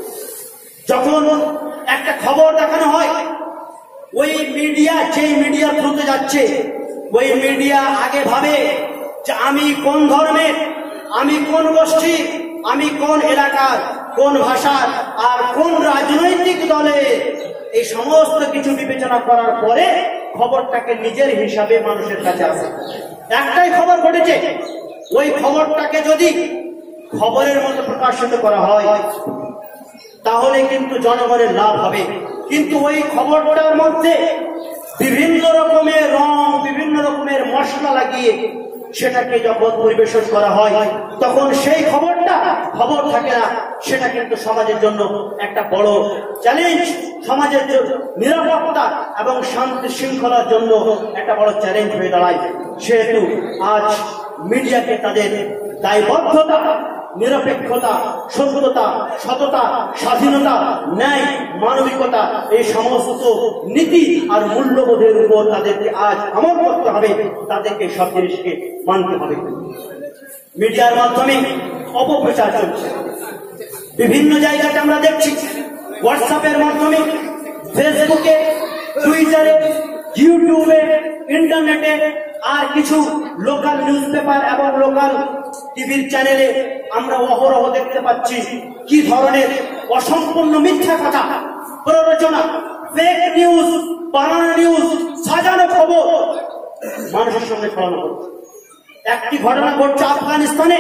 Speaker 2: যখন একটা খবর দেখানো হয়, ওই মিডিয়া যেই মিডিয়া থ্রুতে যাচ্ছে, ওই মিডিয়া আগে ভাবে যে আমি কোন ধর্মের, আমি কোন গোষ্ঠী, আমি কোন এলাকার, কোন ভাষার, আর কোন রাজনৈতিক দলের, এই সমস্ত কিছু বিবেচনা করার পরে খবরটাকে নিজের হিসাবে মানুষের কাছে আসে। একটাই খবর ঘটেছে, ওই খবরটাকে যদি খবরের মতো প্রকাশিত করা হয় তাহলে কিন্তু জনগণের লাভ হবে। কিন্তু ওই খবরটার মধ্যে বিভিন্ন রকমের রং, বিভিন্ন রকমের মশলা লাগিয়ে সেটাকে যখন পরিবেশন করা হয় তখন সেই খবরটা খবর থাকে না, সেটা কিন্তু সমাজের জন্য একটা বড় চ্যালেঞ্জ, সমাজের নিরাপত্তা এবং শান্তি শৃঙ্খলার জন্য একটা বড় চ্যালেঞ্জ হয়ে দাঁড়ায়। সেহেতু আজ মিডিয়াকে তাদের দায়বদ্ধতা, নিরপেক্ষতা, সত্যতা, সততা, স্বাধীনতা, ন্যায়, মানবিকতা, এই সমস্ত নীতি আর মূল্যবোধের উপর তাদেরকে আজ আমল করতে হবে, তাদেরকে সব জিনিসকে মানতে হবে। মিডিয়ার মাধ্যমে অপপ্রচার চলছে, বিভিন্ন জায়গাতে আমরা দেখছি, হোয়াটসঅ্যাপের মাধ্যমে, ফেসবুকে, টুইটারে, ইউটিউবে ইন্টারনেটে আর কিছু লোকাল নিউজ পেপার এবং লোকাল টিভির চ্যানেলে আমরা অহরহ দেখতে পাচ্ছি কি ধরনের অসম্পূর্ণ মিথ্যা কথা, প্ররোচনা, ফেক নিউজ, বানানো নিউজ, সাজানো খবর মানুষের সঙ্গে ছড়ানো হচ্ছে। একটি ঘটনা ঘটছে আফগানিস্তানে,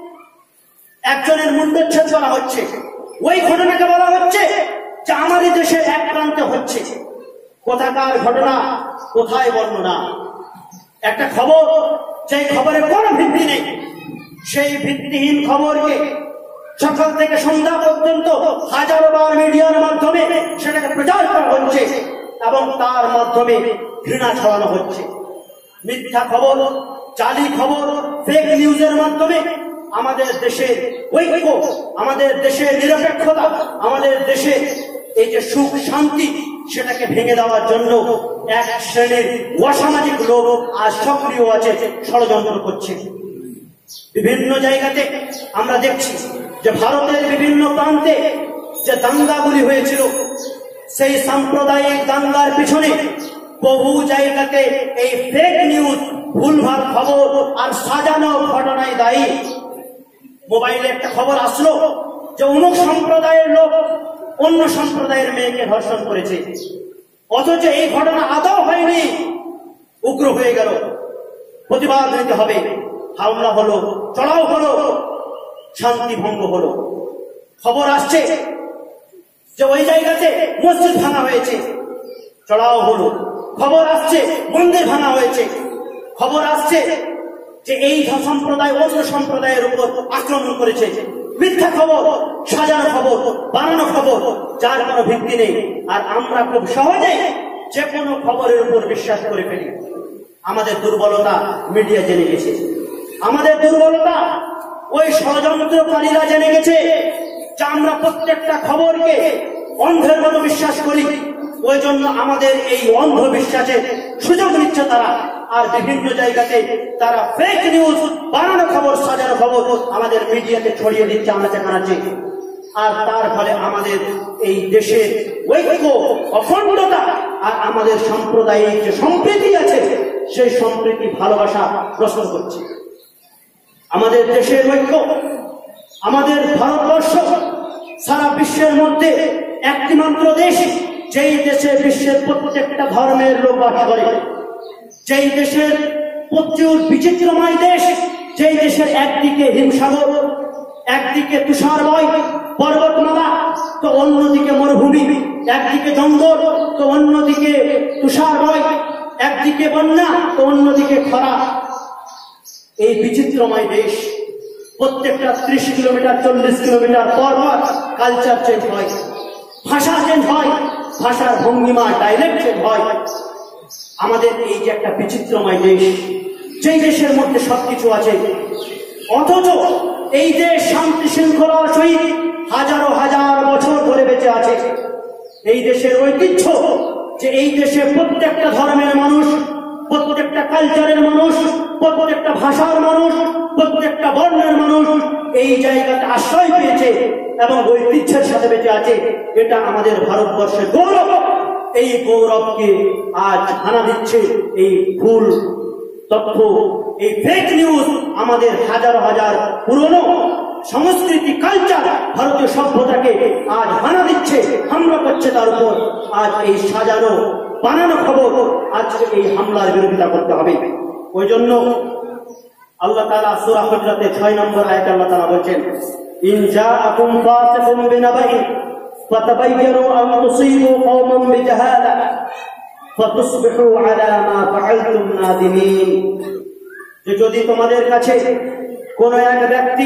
Speaker 2: একজনের মুন্ডচ্ছেদ করা হচ্ছে। ওই ঘটনাকে বলা হচ্ছে যে আমাদের দেশের এক প্রান্তে হচ্ছে। কোথাকার ঘটনা, কোথায় বর্ণনা? একটা খবর, সেই খবরের কোনো ভিত্তি নেই। সেই ভিত্তিহীন খবরকে সকাল থেকে সন্ধ্যা পর্যন্ত হাজারো বার মিডিয়ার মাধ্যমে সেটাকে প্রচার করা হচ্ছে এবং তার মাধ্যমে ঘৃণা ছড়ানো হচ্ছে। মিথ্যা খবর, জালি খবর, ফেক নিউজের মাধ্যমে আমাদের দেশের ঐক্য, আমাদের দেশের নিরপেক্ষতা, আমাদের দেশে এই যে সুখ শান্তি, সেটাকে ভেঙে দেওয়ার জন্য এক শ্রেণীর অসামাজিক লোক আজ সক্রিয় আছে, ষড়যন্ত্র করছে। বিভিন্ন জায়গাতে আমরা দেখছি যে ভারতের বিভিন্ন প্রান্তে যে দাঙ্গাগুলি হয়েছিল, সেই সাম্প্রদায়িক দাঙ্গার পিছনে বহু জায়গাতে এই ফেক নিউজ, ভুলভাল খবর আর সাজানো ঘটনায় দায়ী। মোবাইলে একটা খবর আসলো যে অমুক সম্প্রদায়ের লোক অন্য সম্প্রদায়ের মেয়েকে ধর্ষণ করেছে, অথচ এই ঘটনা আদৌ হয়নি। উগ্র হয়ে গেল, প্রতিবাদ নিতে হবে, হামলা হলো, চড়াও হলো, শান্তি ভঙ্গ হলো। খবর আসছে যে ওই জায়গাতে মসজিদ ভাঙা হয়েছে, চড়াও হলো। খবর আসছে মন্দির ভাঙা হয়েছে। খবর আসছে যে এই সম্প্রদায় অন্য সম্প্রদায়ের উপর আক্রমণ করেছে। মিথ্যা খবর, সাজানো খবর, বানানো খবর, যার কোনো ভিত্তি নেই। আর আমরা খুব সহজে যে কোনো খবরের উপর বিশ্বাস করে ফেলি। আমাদের দুর্বলতা মিডিয়া জেনে গেছে, আমাদের দুর্বলতা ওই ষড়যন্ত্রকারীরা জেনে গেছে যে আমরা প্রত্যেকটা খবরকে অন্ধের মতো বিশ্বাস করি। ওই জন্য আমাদের এই অন্ধবিশ্বাসে সুযোগ নিচ্ছে তারা, আর বিভিন্ন জায়গাতে তারা ফেক নিউজ, বানানো খবর, সাজানো খবর আমাদের মিডিয়াতে ছড়িয়ে দিচ্ছে, আমরা জানাচ্ছি। আর তার ফলে আমাদের এই দেশের ঐক্য, অখণ্ডতা আর আমাদের সাম্প্রদায়িক যে সম্প্রীতি আছে, সেই সম্প্রীতি, ভালোবাসা প্রশ্ন করছে। আমাদের দেশের ঐক্য, আমাদের ভারতবর্ষ সারা বিশ্বের মধ্যে একটি মাত্র দেশ, যেই দেশে বিশ্বের প্রত্যেকটা ধর্মের লোক বাস করে, যেই দেশের প্রচুর বিচিত্রময় দেশ, যেই দেশের একদিকে হিমসাগর, একদিকে তুষারময় পর্বতমালা, তো অন্যদিকে মরুভূমি, একদিকে জঙ্গল তো অন্যদিকে তুষারময়, একদিকে বন্যা তো অন্যদিকে খরা। এই বিচিত্রময় দেশ, প্রত্যেকটা 30 কিলোমিটার 40 কিলোমিটার পর পর কালচার চেঞ্জ হয়, ভাষা চেঞ্জ হয়, ভাষার ভঙ্গিমা, ডাইলেক্ট চেঞ্জ হয়। আমাদের এই যে একটা বিচিত্রময় দেশ, যেই দেশের মধ্যে সবকিছু আছে, অথচ এই দেশ শান্তি শৃঙ্খলার সহিত হাজারো হাজার বছর ধরে বেঁচে আছে। এই দেশের ঐতিহ্য যে এই দেশে প্রত্যেকটা ধর্মের মানুষ, প্রত্যেকটা কালচারের মানুষ, প্রত্যেকটা ভাষার মানুষ, প্রত্যেকটা বর্ণের মানুষ এই জায়গাতে আশ্রয় পেয়েছে এবং ঐতিহ্যের সাথে বেঁচে আছে। এটা আমাদের ভারতবর্ষের গৌরব। এই গৌরবকে আজ হানা দিচ্ছে এই ভুল তথ্য, এই ফেক নিউজ। আমাদের হাজার হাজার পুরনো সংস্কৃতি, কালচার, ভারতীয় সভ্যতাকে আজ হানা দিচ্ছে, হামলা করছে তার উপর। আজ এই সাজানো বানানো খবর, আজকে এই হামলার বিরোধিতা করতে হবে। ওই জন্য আল্লাহ তাআলা সূরা হুজরাতে 6 নম্বর আয়াতে আল্লাহ তাআলা বলেন, ইন জাআকুম ফাসিকুম বিনাবাইন ফাতাবায়ানু আন তুসিবু কওমান বিজাহালা ফাতুসবিহু আলা মা ফাআলতুম নাদিমিন। যে যদি তোমাদের কাছে কোন এক ব্যক্তি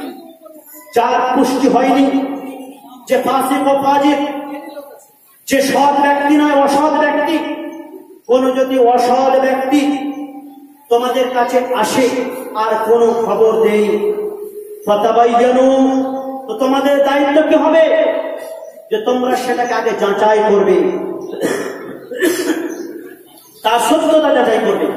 Speaker 2: যার পুষ্টি হয়নি, যে ফাসিক ও ফাজির, যে সৎ ব্যক্তি নয় অসৎ ব্যক্তি, কোন যদি অসৎ ব্যক্তি তোমাদের কাছে আসে আর কোন খবর দেই, ফাতাবায়ানু, তো তোমাদের দায়িত্ব কি হবে যে তোমরা সেটাকে আগে যাচাই করবে, তার সত্যতা যাচাই করবে।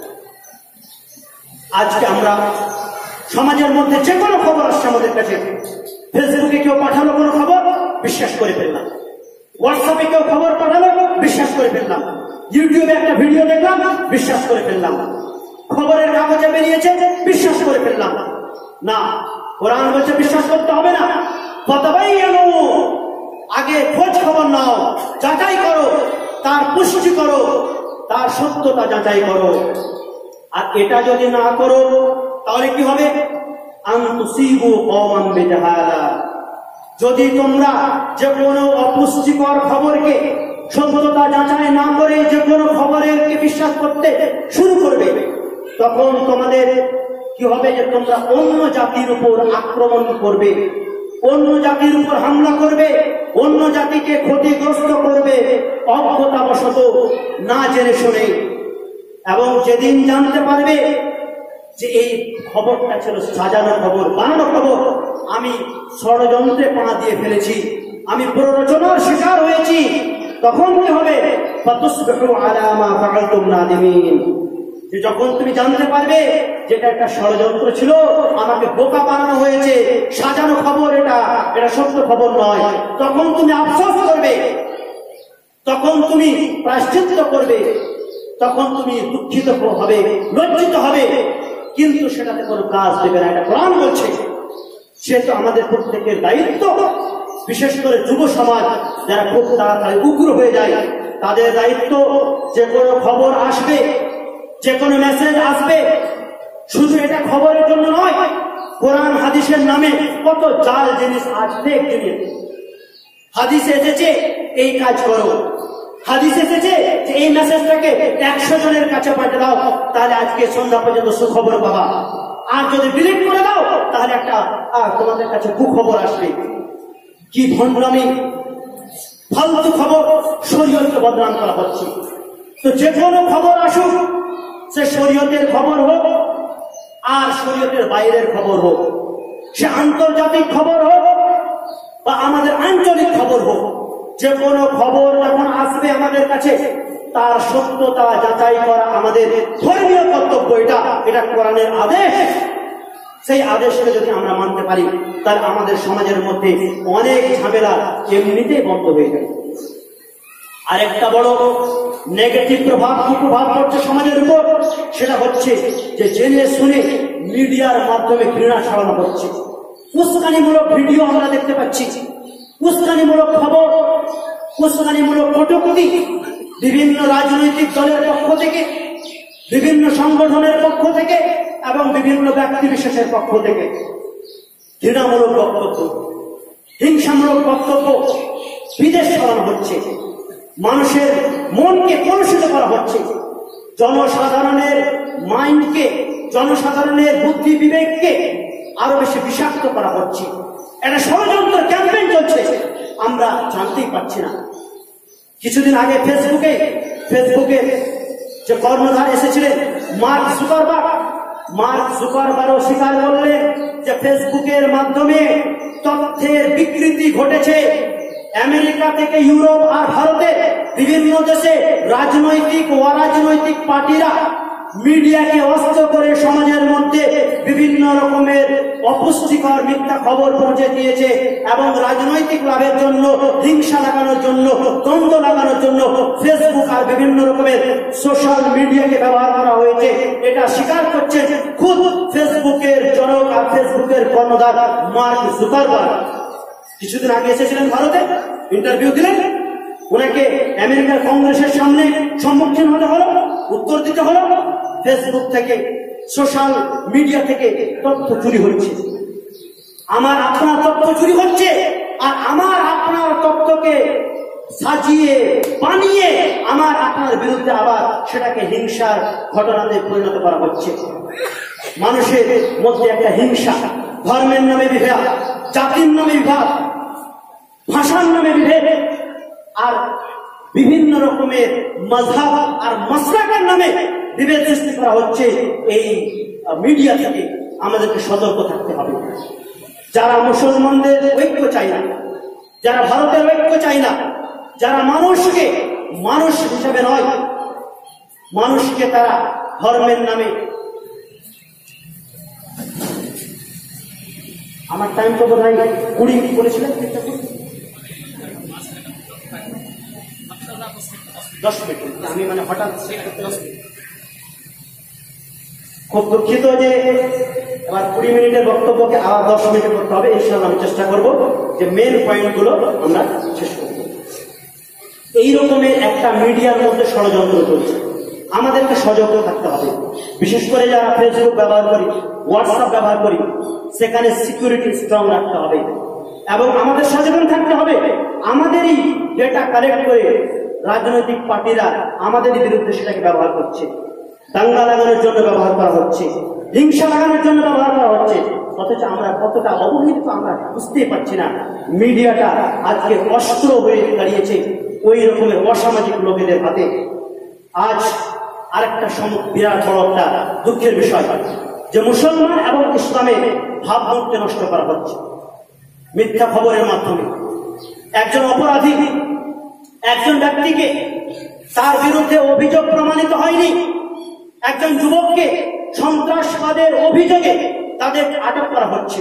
Speaker 2: আজকে আমরা সমাজের মধ্যে যে কোনো খবর আসছে আমাদের কাছে, ফেসবুকে কেউ পাঠালো কোনো খবর, বিশ্বাস করে ফেললাম। হোয়াটসঅ্যাপে কেউ খবর পাঠালো, বিশ্বাস করে ফেললাম। ইউটিউবে একটা ভিডিও দেখলাম, বিশ্বাস করে ফেললাম। খবরের কাগজে বেরিয়েছে, বিশ্বাস করে ফেললাম। না, কোরআন বলছে বিশ্বাস করতে হবে না। ফাতাবাইয়ানু, আগে খোঁজ খবর নাও, যাচাই করো, তার পুষ্টি করো, তার সত্যতা যাচাই করো। আর এটা যদি না করো তাহলে কি হবে? আন তুসিবু কওমান বিজাহালা, যদি তোমরা যে কোনো অপুষ্টিকর খবরকে সত্যতা যাচাই না করে যে কোনো খবরের বিশ্বাস করতে শুরু করবে, তখন তোমাদের কি হবে? যে তোমরা অন্য জাতির উপর আক্রমণ করবে, অন্য জাতির উপর হামলা করবে, অন্য জাতিকে ক্ষতিগ্রস্ত করবে অজ্ঞতাবশত, না জেনে শুনে। এবং যেদিন জানতে পারবে যে এই খবরটা ছিল সাজানো খবর, বানানো খবর, আমি ষড়যন্ত্রে পা দিয়ে ফেলেছি, আমি প্ররোচনার শিকার হয়েছি, তখন কি হবে? ফাতুসবিহু আলা মা ফাআলতুম নাদিমিন, যে যখন তুমি জানতে পারবে যেটা একটা ষড়যন্ত্র ছিল, আমাকে বোকা বানানো হয়েছে, সাজানো খবর, এটা সত্য খবর নয়, তখন তুমি আফসোস করবে, তখন তুমি প্রায়শ্চিত্ত করবে, তখন তুমি দুঃখিত হবে, লজ্জিত হবে, কিন্তু সেটাতে কোনো কাজ দেবে না। এটা কোরআন বলছে। সেহেতু আমাদের প্রত্যেকের দায়িত্ব, বিশেষ করে যুব সমাজ যারা খুব তাড়াতাড়ি উগ্র হয়ে যায়, তাদের দায়িত্ব যে কোনো খবর আসবে, যে কোনো মেসেজ আসবে, শুধু এটা খবরের জন্য নয়, কোরআন হাদিসের নামে কত জাল জিনিস আসবে। হাদিসে এসেছে এই কাজ করো, হাদিসে এসেছে যে এই মেসেজটাকে 100 জনের কাছে পাঠিয়ে দাও, তাহলে আজকে সন্ধ্যা পর্যন্ত সুখবর পাবা। আর যদি ডিলিট করে দাও তাহলে একটা তোমাদের কাছে কুখবর আসবে। কি ভণ্ডামি, ফালতু খবর, শরীয়তকে বদনাম করা হচ্ছে। তো যে কোনো খবর আসুক, সে শরীয়তের খবর হোক আর শরীয়তের বাইরের খবর হোক, সে আন্তর্জাতিক খবর হোক বা আমাদের আঞ্চলিক খবর হোক, যে কোনো খবর যখন আসবে আমাদের কাছে, তার সত্যতা যাচাই করা আমাদের ধর্মীয় কর্তব্য। এটা কোরআনের আদেশ। সেই আদেশকে যদি আমরা মানতে পারি, তাহলে আমাদের সমাজের মধ্যে অনেক ঝামেলা এমনিতেই বন্ধ হয়ে যাবে। আরেকটা বড় নেগেটিভ কুপ্রভাব পড়ছে সমাজের উপর, সেটা হচ্ছে যে জেনে শুনে মিডিয়ার মাধ্যমে ঘৃণা ছড়ানো হচ্ছে। উস্কানিমূলক ভিডিও আমরা দেখতে পাচ্ছি, উস্কানিমূলক খবর, উস্কানিমূলক কটূক্তি বিভিন্ন রাজনৈতিক দলের পক্ষ থেকে, বিভিন্ন সংগঠনের পক্ষ থেকে এবং বিভিন্ন ব্যক্তি বিশেষের পক্ষ থেকে ঘৃণামূলক বক্তব্য, হিংসামূলক বক্তব্য বিদেশ ছড়ানো হচ্ছে। মানুষের মনকে কলুষিত করা হচ্ছে, জনসাধারণের মাইন্ডকে, জনসাধারণের বুদ্ধি বিবেককে আরো বেশি বিষাক্ত করা হচ্ছে। একটা ষড়যন্ত্র ক্যাম্পেইন চলছে, আমরা জানতেই পারছি না। কিছুদিন আগে ফেসবুকে যে কর্ণধার এসেছিলেন মার্ক জুকারবার্গও স্বীকার করলেন যে ফেসবুকের মাধ্যমে তথ্যের বিকৃতি ঘটেছে। আমেরিকা থেকে ইউরোপ আর ভারতে বিভিন্ন দেশে রাজনৈতিক অরাজনৈতিক পার্টিরা মিডিয়াকে অস্ত্র করে সমাজের মধ্যে বিভিন্ন রকমের অপুষ্টিকর মিথ্যা খবর পৌঁছে দিয়েছে এবং রাজনৈতিক লাভের জন্য, হিংসা লাগানোর জন্য, দ্বন্দ্ব লাগানোর জন্য ফেসবুক আর বিভিন্ন রকমের সোশ্যাল মিডিয়াকে ব্যবহার করা হয়েছে। এটা স্বীকার করছে খুদ ফেসবুকের জনক আর ফেসবুকের কর্ণধার মার্ক জুকারবার্গ। কিছুদিন আগে এসেছিলেন ভারতে, ইন্টারভিউ দিলেন, ওনাকে আমেরিকার কংগ্রেসের সামনে সম্মুখীন হতে হলো, উত্তর দিতে হলো। ফেসবুক থেকে, সোশ্যাল মিডিয়া থেকে তথ্য চুরি হচ্ছে, আমার আপনার তথ্য চুরি হচ্ছে, আর আমার আপনার তথ্যকে সাজিয়ে বানিয়ে আমার আপনার বিরুদ্ধে আবার সেটাকে হিংসার ঘটনাতে পরিণত করা হচ্ছে। মানুষের মধ্যে একটা হিংসা, ধর্মের নামে বিভেদ, জাতির নামে বিভাগ, ভাষার নামে বিভেদ, আর বিভিন্ন রকমের মাযহাব আর মাসলাকের নামে বিভেদ সৃষ্টি করা হচ্ছে। এই মিডিয়া থেকে আমাদেরকে সতর্ক থাকতে হবে। যারা মুসলমানদের ঐক্য চায় না, যারা ভারতের ঐক্য চায় না, যারা মানুষকে মানুষ হিসেবে নয়, মানুষকে তারা ধর্মের নামে, আমার টাইম তো বোধ হয় 20 বলেছিলেন, 10 মিনিট আমি মানে হঠাৎ খুব দুঃখিত যে এবার 20 মিনিটের বক্তব্যকে আবার 10 মিনিট করতে হবে। ইনশাআল্লাহ আমি চেষ্টা করব যে মেন পয়েন্টগুলো আমরা শেষ করব। এই রকমের একটা মিডিয়ার মধ্যে ষড়যন্ত্র চলছে, আমাদেরকে সজাগ থাকতে হবে। বিশেষ করে যারা ফেসবুক ব্যবহার করি, হোয়াটসঅ্যাপ ব্যবহার করি, সেখানে সিকিউরিটি স্ট্রং রাখতে হবে এবং আমাদের সচেতন থাকতে হবে। আমাদেরই ডেটা কালেক্ট করে রাজনৈতিক পার্টিরা আমাদের বিরুদ্ধে সেটাকে ব্যবহার করছে, দাঙ্গা লাগানোর জন্য ব্যবহার করা হচ্ছে, হিংসা লাগানোর জন্য ব্যবহার করা হচ্ছে। অথচ আমরা কতটা অবহেলিত আমরা বুঝতেই পারছি না। মিডিয়াটা আজকে অস্ত্র হয়ে দাঁড়িয়েছে ওই রকমের অসামাজিক লোকেদের হাতে। আজ আরেকটা বিরাট বড় একটা দুঃখের বিষয় যে মুসলমান এবং ইসলামের ভাবমূর্তি নষ্ট করা হচ্ছে মিথ্যা খবরের মাধ্যমে। একজন অপরাধী, একজন ব্যক্তিকে তার বিরুদ্ধে অভিযোগ প্রমাণিত হয়নি, একজন যুবককে সন্ত্রাসবাদের অভিযোগে তাদের আটক করা হচ্ছে।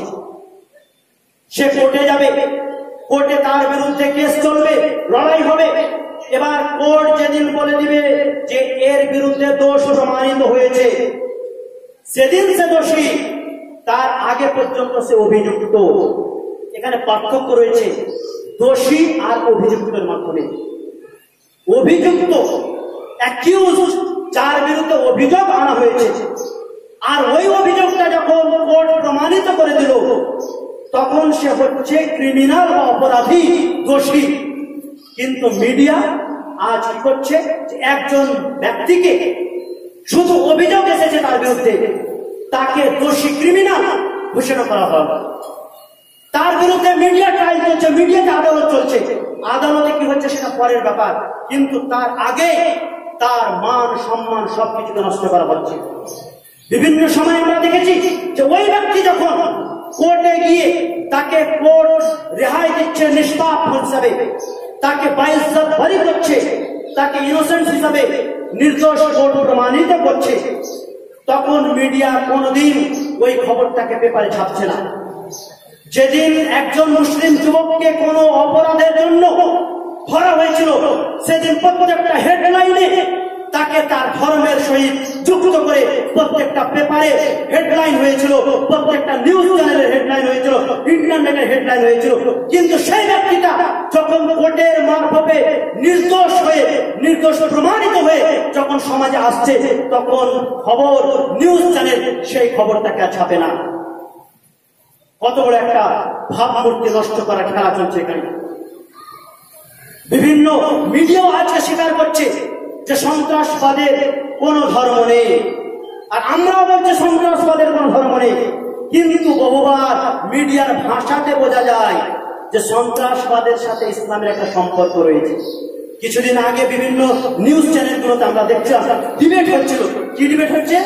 Speaker 2: সে কোর্টে যাবে, কোর্টে তার বিরুদ্ধে কেস চলবে, লড়াই হবে। এবার কোর্ট যেদিন বলে দিবে যে এর বিরুদ্ধে দোষ প্রমাণিত হয়েছে, সেদিন সে দোষী, তার আগে পর্যন্ত সে অভিযুক্ত। এখানে পার্থক্য রয়েছে দোষী আর অভিযুক্তের মাধ্যমে। অভিযুক্ত অ্যাকিউজ, যার বিরুদ্ধে অভিযোগ আনা হয়েছে, আর ওই অভিযোগটা যখন কোর্ট প্রমাণিত করে দিল তখন সে হচ্ছে ক্রিমিনাল বা অপরাধী, দোষী। কিন্তু মিডিয়া আজ কি করছে, একজন ব্যক্তিকে শুধু অভিযোগ এসেছে তার বিরুদ্ধে, তাকে দোষী ক্রিমিনাল ঘোষণা করা হয়। তার বিরুদ্ধে মিডিয়া ট্রায়াল চলছে, মিডিয়াতে আদালত চলছে। আদালতে কি হচ্ছে সেটা পরের ব্যাপার, কিন্তু তার আগে তার মান সম্মান সবকিছুকে নষ্ট করা হচ্ছে। বিভিন্ন সময় আমরা দেখেছি যে ওই ব্যক্তি যখন কোর্টে গিয়ে তাকে কোর্ট রেহাই দিচ্ছে নিষ্পাপ হিসাবে, তাকে বাইজ্জত বরি করছে, তাকে ইনোসেন্ট হিসাবে নির্দোষ কোর্ট প্রমাণিত করছে, তখন মিডিয়া কোনোদিন ওই খবরটাকে পেপারে ছাপছে না। যেদিন একজন মুসলিম যুবককে কোনো অপরাধের জন্য ধরা হয়েছিল, সেদিন প্রত্যেকটা হেডলাইনে তাকে তার ধর্মের সহিত যুক্ত করে প্রত্যেকটা পেপারে হেডলাইন হয়েছিল, প্রত্যেকটা নিউজ চ্যানেলের হেডলাইন হয়েছিল, ইন্টারনেটের হেডলাইন হয়েছিল। কিন্তু সেই ব্যক্তিটা যখন কোর্টের মারফতে নির্দোষ হয়ে, নির্দোষ প্রমাণিত হয়ে যখন সমাজে আসছে, তখন খবর, নিউজ চ্যানেল সেই খবরটাকে ছাপে না। কত বড় একটা ভাবমূর্তি নষ্ট করা খেলা চলছে এখানে। বিভিন্ন মিডিয়াও আজকে স্বীকার করছে যে সন্ত্রাসবাদের কোন ধর্ম নেই, আর আমরাও বলছি সন্ত্রাসবাদের কোন ধর্ম নেই। কিন্তু বহুবার মিডিয়ার ভাষাতে বোঝা যায় যে সন্ত্রাসবাদের সাথে ইসলামের একটা সম্পর্ক রয়েছে। কিছুদিন আগে বিভিন্ন নিউজ চ্যানেলগুলোতে আমরা দেখছিলাম ডিবেট হচ্ছিল। কি ডিবেট হচ্ছে?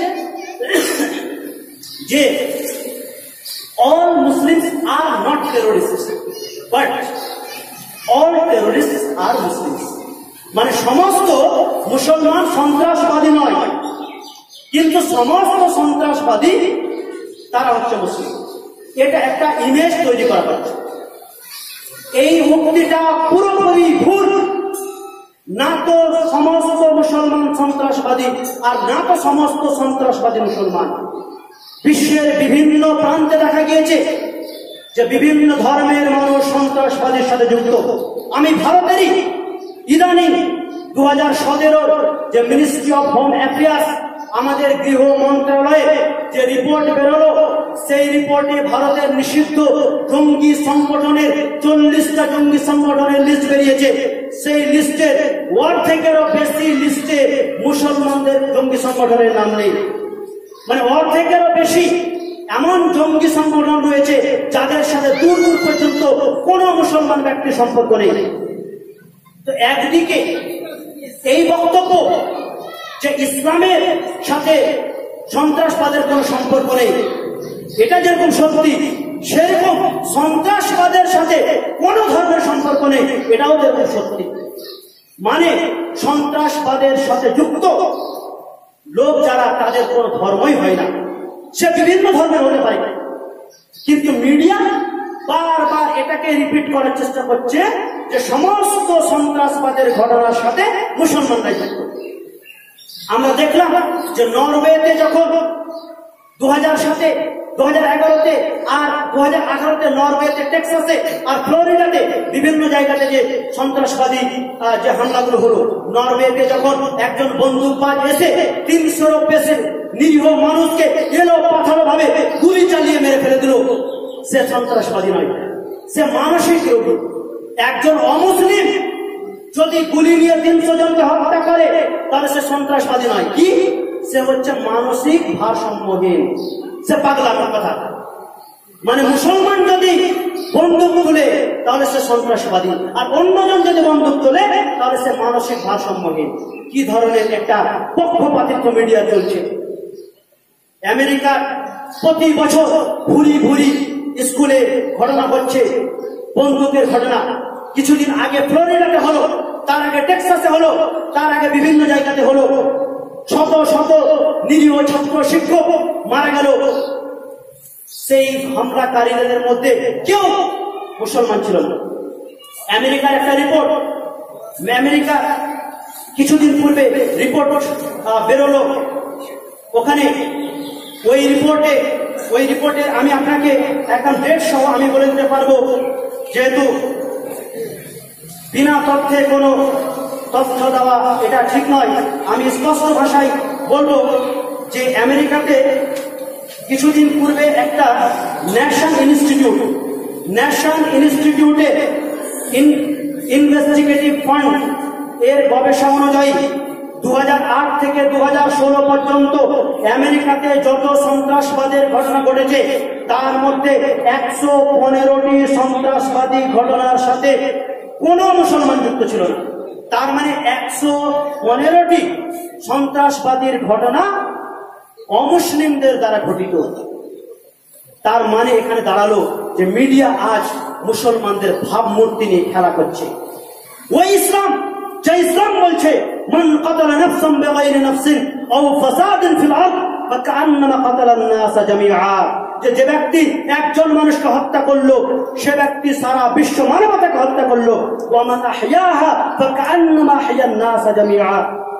Speaker 2: যে all Muslims are not terrorists, but all terrorists are Muslims. মানে সমস্ত মুসলমান সন্ত্রাসবাদী নয়, কিন্তু সমস্ত সন্ত্রাসবাদী তারা হচ্ছে মুসলিম। এটা একটা ইমেজ তৈরি করা হচ্ছে। এই মুক্তিটা পুরোপুরি ভুল। না তো সমস্ত মুসলমান সন্ত্রাসবাদী, আর না তো সমস্ত সন্ত্রাসবাদী মুসলমান। বিশ্বের বিভিন্ন প্রান্তে দেখা গিয়েছে যে বিভিন্ন ধর্মের মানুষ সন্ত্রাসবাদের সাথে যুক্ত। আমি ভারতেরই ইদানিং 2017 যে মিনিস্ট্রি অফ হোম অ্যাফেয়ার্স, আমাদের গৃহ মন্ত্রণালয়ে যে রিপোর্ট বেরোলো, সেই রিপোর্টে ভারতের নিষিদ্ধ জঙ্গি সংগঠনের 40টা জঙ্গি সংগঠনের লিস্ট বেরিয়েছে। সেই লিস্টের অর্ধেকেরও বেশি লিস্টে মুসলমানদের জঙ্গি সংগঠনের নাম নেই। মানে অর্ধেকেরও বেশি এমন জঙ্গি সংগঠন রয়েছে যাদের সাথে দূর দূর পর্যন্ত কোন মুসলমান ব্যক্তির সম্পর্ক নেই। তো একদিকে এই বক্তব্য যে ইসলামের সাথে সন্ত্রাসবাদের কোন সম্পর্ক নেই, এটা যেরকম সত্যি, সেরকম সন্ত্রাসবাদের সাথে কোন ধর্মের সম্পর্ক নেই, এটাও যেরকম সত্যি। মানে সন্ত্রাসবাদের সাথে যুক্ত লোক যারা, তাদের কোন ধর্মই হয় না, সে বিভিন্ন ধর্মের হতে পারে। কিন্তু মিডিয়া বারবার এটাকে রিপিট করার চেষ্টা করছে যে সমস্ত সন্ত্রাসবাদের ঘটনার সাথে মুসলমানরাই যুক্ত। আমরা দেখলাম যে নরওয়েতে যখন 2007-এ 2011-তে আর 2018-তে নরওয়েতে, টেক্সাসে আর ফ্লোরিডাতে বিভিন্ন জায়গাতে যে সন্ত্রাসবাদী যে হামলাগুলো হলো, নরওয়েতে যখন একজন বন্দুকবাজ এসে 300-এরও বেশি নিরীহ মানুষকে এলো পাথালো ভাবে গুলি চালিয়ে মেরে ফেলে দিল, সে সন্ত্রাসবাদী নয়, সে মানসিক রোগী। একজন অমুসলিম যদি গুলি নিয়ে 300 জনকে হত্যা করে তাহলে সে সন্ত্রাসবাদী নয়, কি সে হচ্ছে মানসিক ভারসাম্যহীন, সে পাগলা কথা। মানে মুসলমান যদি বন্দুক তোলে তাহলে সে সন্ত্রাসবাদী, আর অন্যজন যদি বন্দুক তোলে তাহলে সে মানসিক ভারসাম্যহীন। কি ধরনের একটা পক্ষপাতিত্ব মিডিয়া চলছে। আমেরিকার প্রতি বছর ভুরি ভুরি স্কুলে ঘটনা হচ্ছে, বন্দুকের ঘটনা। কিছুদিন আগে ফ্লোরিডাতে হলো, তার আগে টেক্সাসে হলো, তার আগে বিভিন্ন জায়গাতে হলো। শত শত নিরীহ ছাত্র শিক্ষক মারা গেল। সেই হামলাকারীদের মধ্যে কেউ মুসলমান ছিল না। আমেরিকার একটা রিপোর্ট, আমেরিকা কিছুদিন পূর্বে রিপোর্ট বেরোলো, ওখানে ওই রিপোর্টে আমি আপনাকে একদম ডেট সহ আমি বলে দিতে পারবো, যেহেতু বিনা তথ্যে কোনো তথ্য দেওয়া এটা ঠিক নয়। আমি স্পষ্ট ভাষায় বলবো যে আমেরিকাতে কিছুদিন পূর্বে একটা ন্যাশনাল ইনস্টিটিউটে ইনভেস্টিগেটিভ ফান্ড এর গবেষণা অনুযায়ী 2008 থেকে 2016 পর্যন্ত আমেরিকাতে যত সন্ত্রাসবাদের ঘটনা ঘটেছে তার মধ্যে 115টি সন্ত্রাসবাদী ঘটনার সাথে কোনো মুসলমান যুক্ত ছিল না। তার মানে 115টি সন্ত্রাসবাদীর ঘটনা অমুসলিমদের দ্বারা ঘটিত। তার মানে এখানে দাঁড়ালো যে মিডিয়া আজ মুসলমানদের ভাবমূর্তি নিয়ে খেলা করছে। ওই ইসলাম, যে ইসলাম বলছে মান কাতালা নাফসান বিগাইরি নাফসিন আও ফাসাদিন ফিল আরদ ফাকান্নামা কাতালান নাস জামিআ, যে ব্যক্তি একজন মানুষকে হত্যা করলো সে ব্যক্তি সারা বিশ্ব মানবতাকে হত্যা করলো। ওয়া মান আহইয়াহা ফাকান্নামা আহইয়ান নাস জামিআ,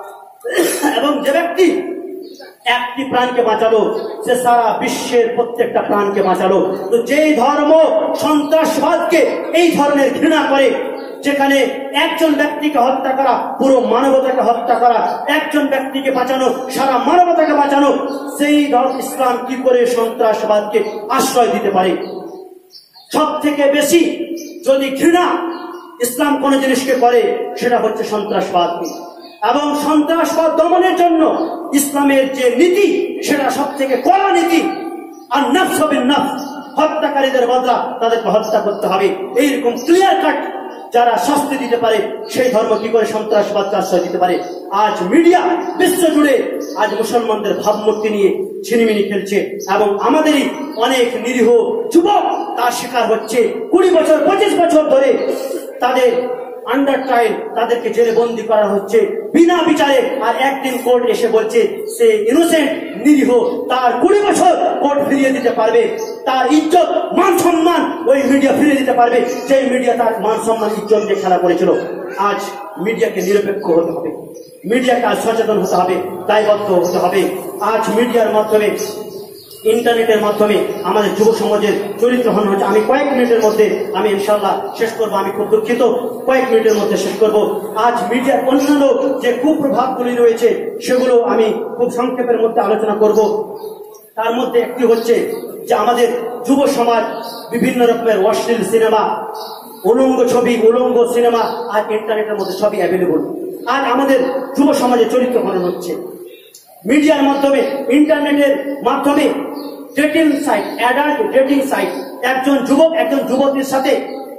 Speaker 2: এবং যে ব্যক্তি একটি প্রাণকে বাঁচালো সে সারা বিশ্বের প্রত্যেকটা প্রাণকে বাঁচালো। তো যেই ধর্ম সন্ত্রাসবাদকে এই ধরনের ঘৃণা করে, যেখানে একজন ব্যক্তিকে হত্যা করা পুরো মানবতাকে হত্যা করা, একজন ব্যক্তিকে বাঁচানো সারা মানবতাকে বাঁচানো, সেই ইসলাম কি করে সন্ত্রাসবাদকে আশ্রয় দিতে পারে? সব থেকে বেশি যদি ঘৃণা ইসলাম কোন জিনিসকে করে সেটা হচ্ছে সন্ত্রাসবাদ। এবং সন্ত্রাসবাদ দমনের জন্য ইসলামের যে নীতি সেটা সব থেকে কড়া নীতি। আর নফস বিন নফস, হত্যাকারীদের বদলা তাদেরকে হত্যা করতে হবে, এইরকম ক্লিয়ার কাট যারা শাস্তি দিতে পারে সেই ধর্ম কি করে সন্ত্রাসবাদকে আশ্রয় দিতে পারে? আজ মিডিয়া বিশ্ব জুড়ে আজ মুসলমানদের ভাবমূর্তি নিয়ে ছিনিমিনি খেলছে, এবং আমাদেরই অনেক নিরীহ যুবক তার শিকার হচ্ছে। 20 বছর 25 বছর ধরে তাদের আন্ডার ট্রায়াল, তাদেরকে জেলে বন্দি করা হচ্ছে বিনা বিচারে। আর একদিন কোর্ট এসে বলছে সে ইনোসেন্ট, নিরীহ, তার 20 বছর কোর্ট ফিরিয়ে দিতে পারবে, তার ইজ্জত মান সম্মান ওই মিডিয়া ফিরিয়ে দিতে পারবে, যে মিডিয়া তার মান সম্মান ইজ্জত দিয়ে খেলা করেছিল। আজ মিডিয়াকে নিরপেক্ষ হতে হবে, মিডিয়াকে আজ সচেতন হতে হবে, দায়বদ্ধ হতে হবে। আজ মিডিয়ার মাধ্যমে, ইন্টারনেটের মাধ্যমে আমাদের যুব সমাজের চরিত্র হন হচ্ছে। আমি কয়েক মিনিটের মধ্যে আমি ইনশাআল্লাহ শেষ করবো, আমি খুব দুঃখিত, কয়েক মিনিটের মধ্যে শেষ করব। আজ মিডিয়ার অন্যান্য যে কুপ্রভাবগুলি রয়েছে সেগুলো আমি খুব সংক্ষেপের মধ্যে আলোচনা করব। তার মধ্যে একটি হচ্ছে যে আমাদের যুব সমাজ বিভিন্ন রকমের অশ্লীল সিনেমা, উলঙ্গ ছবি, উলঙ্গ সিনেমা আর ইন্টারনেটের মধ্যে সবই অ্যাভেলেবল। আর আমাদের যুব সমাজে চরিত্র হনন হচ্ছে মিডিয়ার মাধ্যমে, ইন্টারনেটের মাধ্যমে। Dating site, adult dating site, একজন যুবক একজন যুবতীর সাথে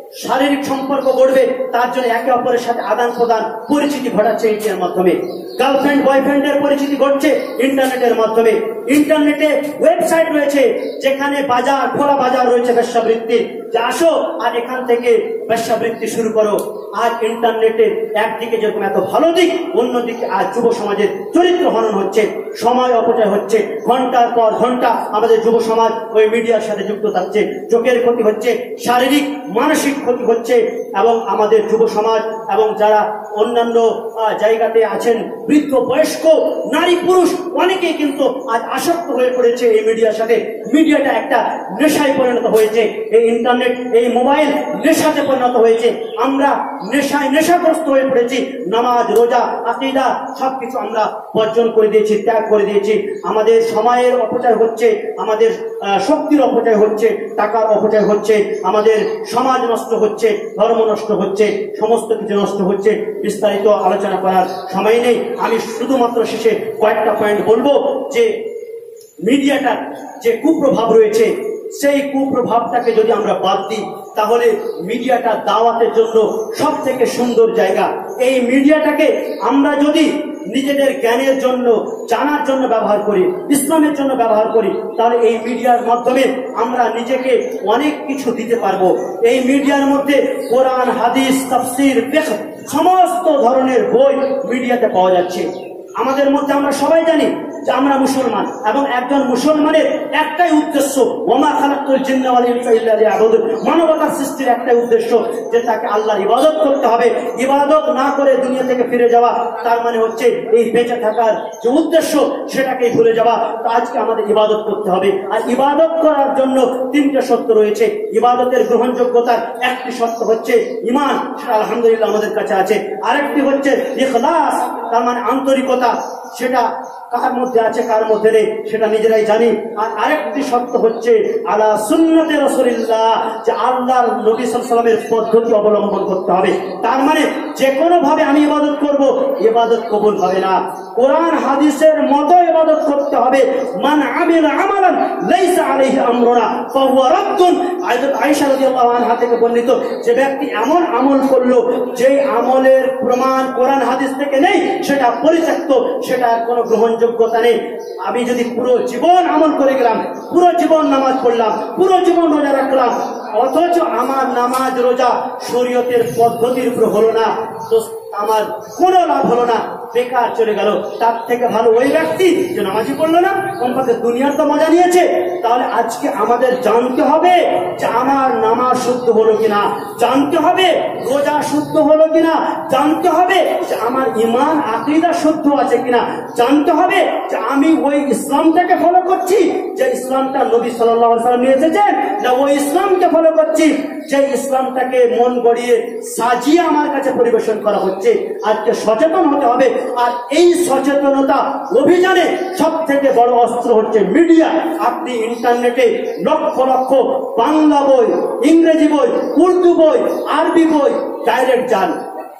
Speaker 2: শারীরিক সম্পর্ক গড়বে, তার জন্য একে অপরের সাথে আদান প্রদান পরিচিতি ঘটাচ্ছে ইন্টারনেটের মাধ্যমে। গার্লফ্রেন্ড বয়ফ্রেন্ডের পরিচিতি ঘটছে ইন্টারনেটের মাধ্যমে। ইন্টারনেটে ওয়েবসাইট রয়েছে যেখানে বাজার, খোলা বাজার রয়েছে বেশ্যাবৃত্তির, যে আসো আর এখান থেকে বেশ্যাবৃত্তি শুরু করো। আজ ইন্টারনেটের একদিকে যেরকম এত ভালো দিক, অন্যদিকে আজ যুব সমাজের চরিত্র হনন হচ্ছে, সময় অপচয় হচ্ছে, ঘন্টার পর ঘন্টা আমাদের যুব সমাজ ওই মিডিয়ার সাথে যুক্ত থাকছে, চোখের ক্ষতি হচ্ছে, শারীরিক মানসিক ক্ষতি হচ্ছে, এবং আমাদের যুব সমাজ এবং যারা অন্যান্য জায়গাতে আছেন, বৃদ্ধ বয়স্ক নারী পুরুষ অনেকেই কিন্তু আজ আসক্ত হয়ে পড়েছে এই মিডিয়ার সাথে। মিডিয়াটা একটা নেশায় পরিণত হয়েছে, এই ইন্টারনেট, এই মোবাইল নেশাতে পরিণত হয়েছে। আমরা নেশাগ্রস্ত হয়ে পড়েছি। নামাজ, রোজা, আকীদা সবকিছু আমরা বর্জন করে দিয়েছি, ত্যাগ করে দিয়েছি। আমাদের সময়ের অপচয় হচ্ছে, আমাদের শক্তির অপচয় হচ্ছে, টাকার অপচয় হচ্ছে, আমাদের সমাজ নষ্ট হচ্ছে, ধর্ম নষ্ট হচ্ছে, সমস্ত কিছু নষ্ট হচ্ছে। বিস্তারিত আলোচনা করার সময় নেই। আমি শুধুমাত্র শেষে কয়েকটা পয়েন্ট বলবো যে মিডিয়াটার যে কুপ্রভাব রয়েছে, সেই কুপ্রভাবটাকে যদি আমরা বাদ দিই তাহলে মিডিয়াটা দাওয়াতের জন্য সব থেকে সুন্দর জায়গা। এই মিডিয়াটাকে আমরা যদি নিজেদের জ্ঞানের জন্য, জানার জন্য ব্যবহার করি, ইসলামের জন্য ব্যবহার করি, তাহলে এই মিডিয়ার মাধ্যমে আমরা নিজেকে অনেক কিছু দিতে পারবো। এই মিডিয়ার মধ্যে কোরআন, হাদিস, তাফসীর, ফিকহ সমস্ত ধরনের বই মিডিয়াতে পাওয়া যাচ্ছে। আমাদের মধ্যে আমরা সবাই জানি যে আমরা মুসলমান, এবং একজন মুসলমানের একটাই উদ্দেশ্য, ওমা খালাকতুল জিন্না ওয়াল ইনসা ইল্লা লিয়াবুদুন, মানবতার সৃষ্টির একটাই উদ্দেশ্য যে তাকে আল্লাহর ইবাদত করতে হবে। ইবাদত না করে দুনিয়া থেকে ফিরে যাওয়া, তার মানে হচ্ছে এই বেঁচে থাকার যে উদ্দেশ্য সেটাকেই ভুলে যাওয়া। তো আজকে আমাদের ইবাদত করতে হবে, আর ইবাদত করার জন্য তিনটে শর্ত রয়েছে। ইবাদতের গ্রহণযোগ্যতার একটি শর্ত হচ্ছে ঈমান, সেটা আলহামদুলিল্লাহ আমাদের কাছে আছে। আরেকটি হচ্ছে ইখলাস, তার মানে আন্তরিকতা, সেটা কার মধ্যে আছে কার মধ্যে নেই সেটা নিজেরাই জানি। আর আরেকটি শর্ত হচ্ছে আলা সুন্নতে রাসূলিল্লাহ, যে আল্লাহর নবী সাল্লাল্লাহু আলাইহি ওয়াসাল্লামের পদ্ধতি অবলম্বন করতে হবে। তার মানে যে কোনো ভাবে আমি ইবাদত করব, ইবাদত কবুল হবে না। কোরআন হাদিসের মতো ইবাদত করতে হবে। মান আমিলা আমালান লাইসা আলাইহি আমরুনা ফাহুয়া রাদ্দুন। আয়েশা রাদিয়াল্লাহু আনহা থেকে বর্ণিত, যে ব্যক্তি এমন আমল করলো যেই আমলের প্রমাণ কোরআন হাদিস থেকে নেই, সেটা পরিত্যক্ত, সেটার কোনো গ্রহণযোগ্যতা নেই। আমি যদি পুরো জীবন আমল করে গেলাম, পুরো জীবন নামাজ পড়লাম, পুরো জীবন রোজা রাখলাম, অথচ আমার নামাজ রোজা শরীয়তের পদ্ধতির উপর হলো না, তো আমার কোনো লাভ হলো না, বেকার চলে গেল। তার থেকে ভালো ওই ব্যক্তি যে নামাজই পড়লো না, কমপক্ষে দুনিয়ার তো মজা নিয়েছে। তাহলে আজকে আমাদের জানতে হবে যে আমার নামাজ শুদ্ধ হলো কিনা, জানতে হবে রোজা শুদ্ধ হলো কিনা, জানতে হবে যে আমার ঈমান আকীদা শুদ্ধ আছে কিনা, জানতে হবে যে আমি ওই ইসলামটাকে ফলো করছি যে ইসলামটা নবী সাল্লাল্লাহু আলাইহি ওয়াসাল্লাম নিয়ে এসেছেন, না ওই ইসলামকে ফলো করছি যে ইসলামটাকে মন গড়িয়ে সাজিয়ে আমার কাছে পরিবেশন করা হচ্ছে। আজকে সচেতন হতে হবে। আর এই সচেতনতা অভিযানে সব থেকে বড় অস্ত্র হচ্ছে মিডিয়া। আপনি ইন্টারনেটে লক্ষ লক্ষ বাংলা বই, ইংরেজি বই, উর্দু বই, আরবি বই ডাইরেক্ট যান।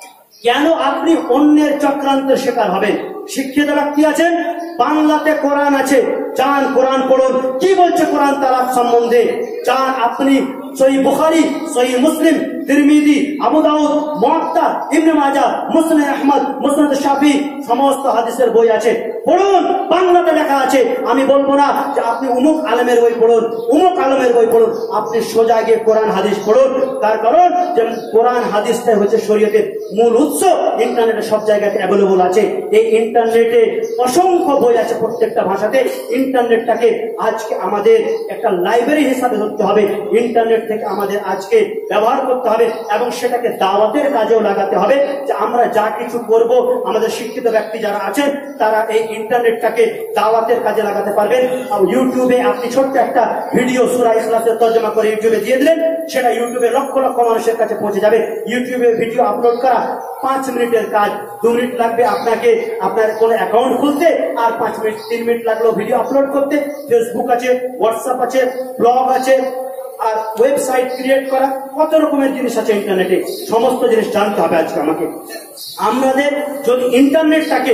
Speaker 2: কেন আপনি অন্যের চক্রান্তের শিকার হবেন? শিক্ষিত ব্যক্তি আছেন, বাংলাতে কোরআন আছে, যান কোরআন পড়ুন। কি বলছে কোরআন তালাক সম্বন্ধে? যান আপনি সহিহ বুখারী, সহিহ মুসলিম, তিরমিজি, আবু দাউদ, মুওয়াত্তা, ইবনে মাজাহ, মুসনাদ আহমদ, মুসনাদ শাফি, সমস্ত হাদিসের বই আছে, পড়ুন। বাংলাতে লেখা আছে। আমি বলবো না যে আপনি অমুক আলেমের বই পড়ুন, অমুক আলেমের বই পড়ুন, আপনি সোজা গিয়ে কোরআন হাদিস পড়ুন। তার কারণ যে কোরআন হাদিসটাই হচ্ছে শরীয়তের মূল উৎস। ইন্টারনেটে সব জায়গাতে অ্যাভেলেবল আছে। এই ইন্টারনেটে অসংখ্য বই আছে প্রত্যেকটা ভাষাতে। ইন্টারনেটটাকে আজকে আমাদের একটা লাইব্রেরি হিসাবে ধরতে হবে। ইন্টারনেট থেকে আমাদের আজকে ব্যবহার করতে হবে এবং সেটাকে দাওয়াতের কাজেও লাগাতে হবে। যে আমরা যা কিছু করব, আমাদের শিক্ষিত ব্যক্তি যারা আছেন তারা এই ইন্টারনেটটাকে দাওয়াতের কাজে লাগাতে পারবেন। আর ইউটিউবে আপনি ছোট্ট একটা ভিডিও সূরা ইখলাসের তর্জমা করে ইউটিউবে দিয়ে দিলেন, সেটা ইউটিউবে লক্ষ লক্ষ মানুষের কাছে পৌঁছে যাবে। ইউটিউবে ভিডিও আপলোড করা 5 মিনিটের কাজ, 2 মিনিট লাগবে আপনাকে আপনার কোনো অ্যাকাউন্ট খুলতে, আর 5 মিনিট 3 মিনিট লাগলো ভিডিও আপলোড করতে। ফেসবুক আছে, হোয়াটসঅ্যাপ আছে, ব্লগ আছে, আর ওয়েবসাইট ক্রিয়েট করা, কত রকমের জিনিস আছে ইন্টারনেটে। সমস্ত জিনিস জানতে হবে আজকে আমাকে। আমাদের যদি ইন্টারনেটটাকে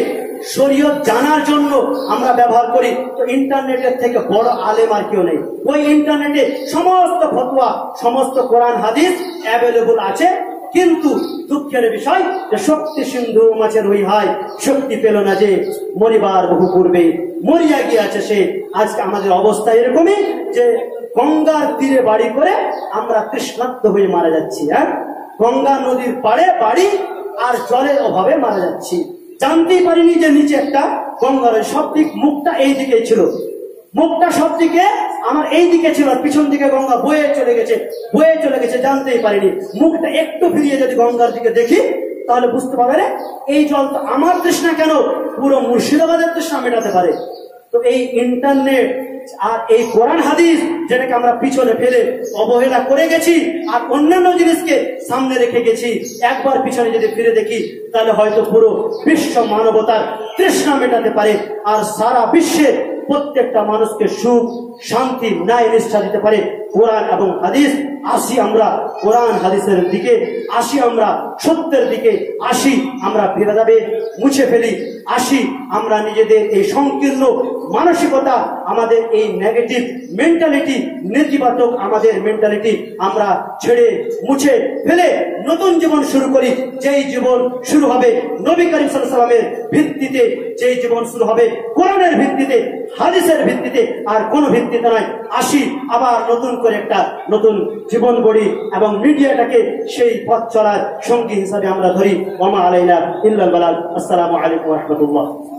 Speaker 2: শরীয়ত জানার জন্য আমরা ব্যবহার করি, তো ইন্টারনেটের থেকে বড় আলেম আর কেউ নেই। ওই ইন্টারনেটে সমস্ত ফতোয়া, সমস্ত কোরআন হাদিস অ্যাভেলেবল আছে। কিন্তু দুঃখের বিষয় যে শক্তি সিন্ধু মাছের ওই হাই, শক্তি পেল না যে মরিবার বহু পূর্বে, মরিয়া গিয়াছে সে। আজকে আমাদের অবস্থা এরকমই যে গঙ্গার তীরে বাড়ি করে আমরা তৃষ্ণার্ত হয়ে মারা যাচ্ছি। হ্যাঁ, গঙ্গা নদীর পাড়ে বাড়ি আর জলের অভাবে মারা যাচ্ছি। জানতেই পারিনি যে নিচে একটা গঙ্গার সব দিক, মুখটা এই দিকে ছিল, মুখটা সব দিকে আমার এই দিকে ছিল, আর পিছন দিকে গঙ্গা বয়ে চলে গেছে, জানতেই পারিনি। মুখটা একটু ফিরিয়ে যদি গঙ্গার দিকে দেখি তাহলে বুঝতে পারবে রে এই জল তো আমার তৃষ্ণা কেন, পুরো মুর্শিদাবাদের তৃষ্ণা মেটাতে পারে। তো এই ইন্টারনেট আর এই কোরআন হাদিস যেটাকে আমরা পিছনে ফেলে অবহেলা করে গেছি আর অন্যান্য জিনিসকে সামনে রেখে গেছি, একবার পিছনে যদি ফিরে দেখি তাহলে হয়তো পুরো বিশ্ব মানবতার তৃষ্ণা মেটাতে পারে আর সারা বিশ্বের প্রত্যেকটা মানুষকে সুখ, শান্তি, ন্যায়, নিষ্ঠা দিতে পারে কোরআন এবং হাদিস। আসি আমরা কোরআন হাদিসের দিকে, আসি আমরা সত্যের দিকে, আসি আমরা ভেদাভেদ মুছে ফেলি, আসি আমরা নিজেদের এই সংকীর্ণ মানসিকতা, আমাদের এই নেগেটিভ মেন্টালিটি, নেতিবাচক আমাদের মেন্টালিটি আমরা ছেড়ে মুছে ফেলে নতুন জীবন শুরু করি। যেই জীবন শুরু হবে নবী করিম সাল্লাল্লাহু আলাইহি ওয়াসাল্লামের ভিত্তিতে, যেই জীবন শুরু হবে কোরআনের ভিত্তিতে, হাদিসের ভিত্তিতে, আর কোন ভিত্তিতে নয়। আসি আবার নতুন করে একটা নতুন জীবন গড়ি এবং মিডিয়াটাকে সেই পথ চলার সঙ্গী হিসাবে আমরা ধরি। ওমা আলাইনা ইল্লাল বালাগ। আসসালামু আলাইকুম ওয়া রাহমাতুল্লাহ।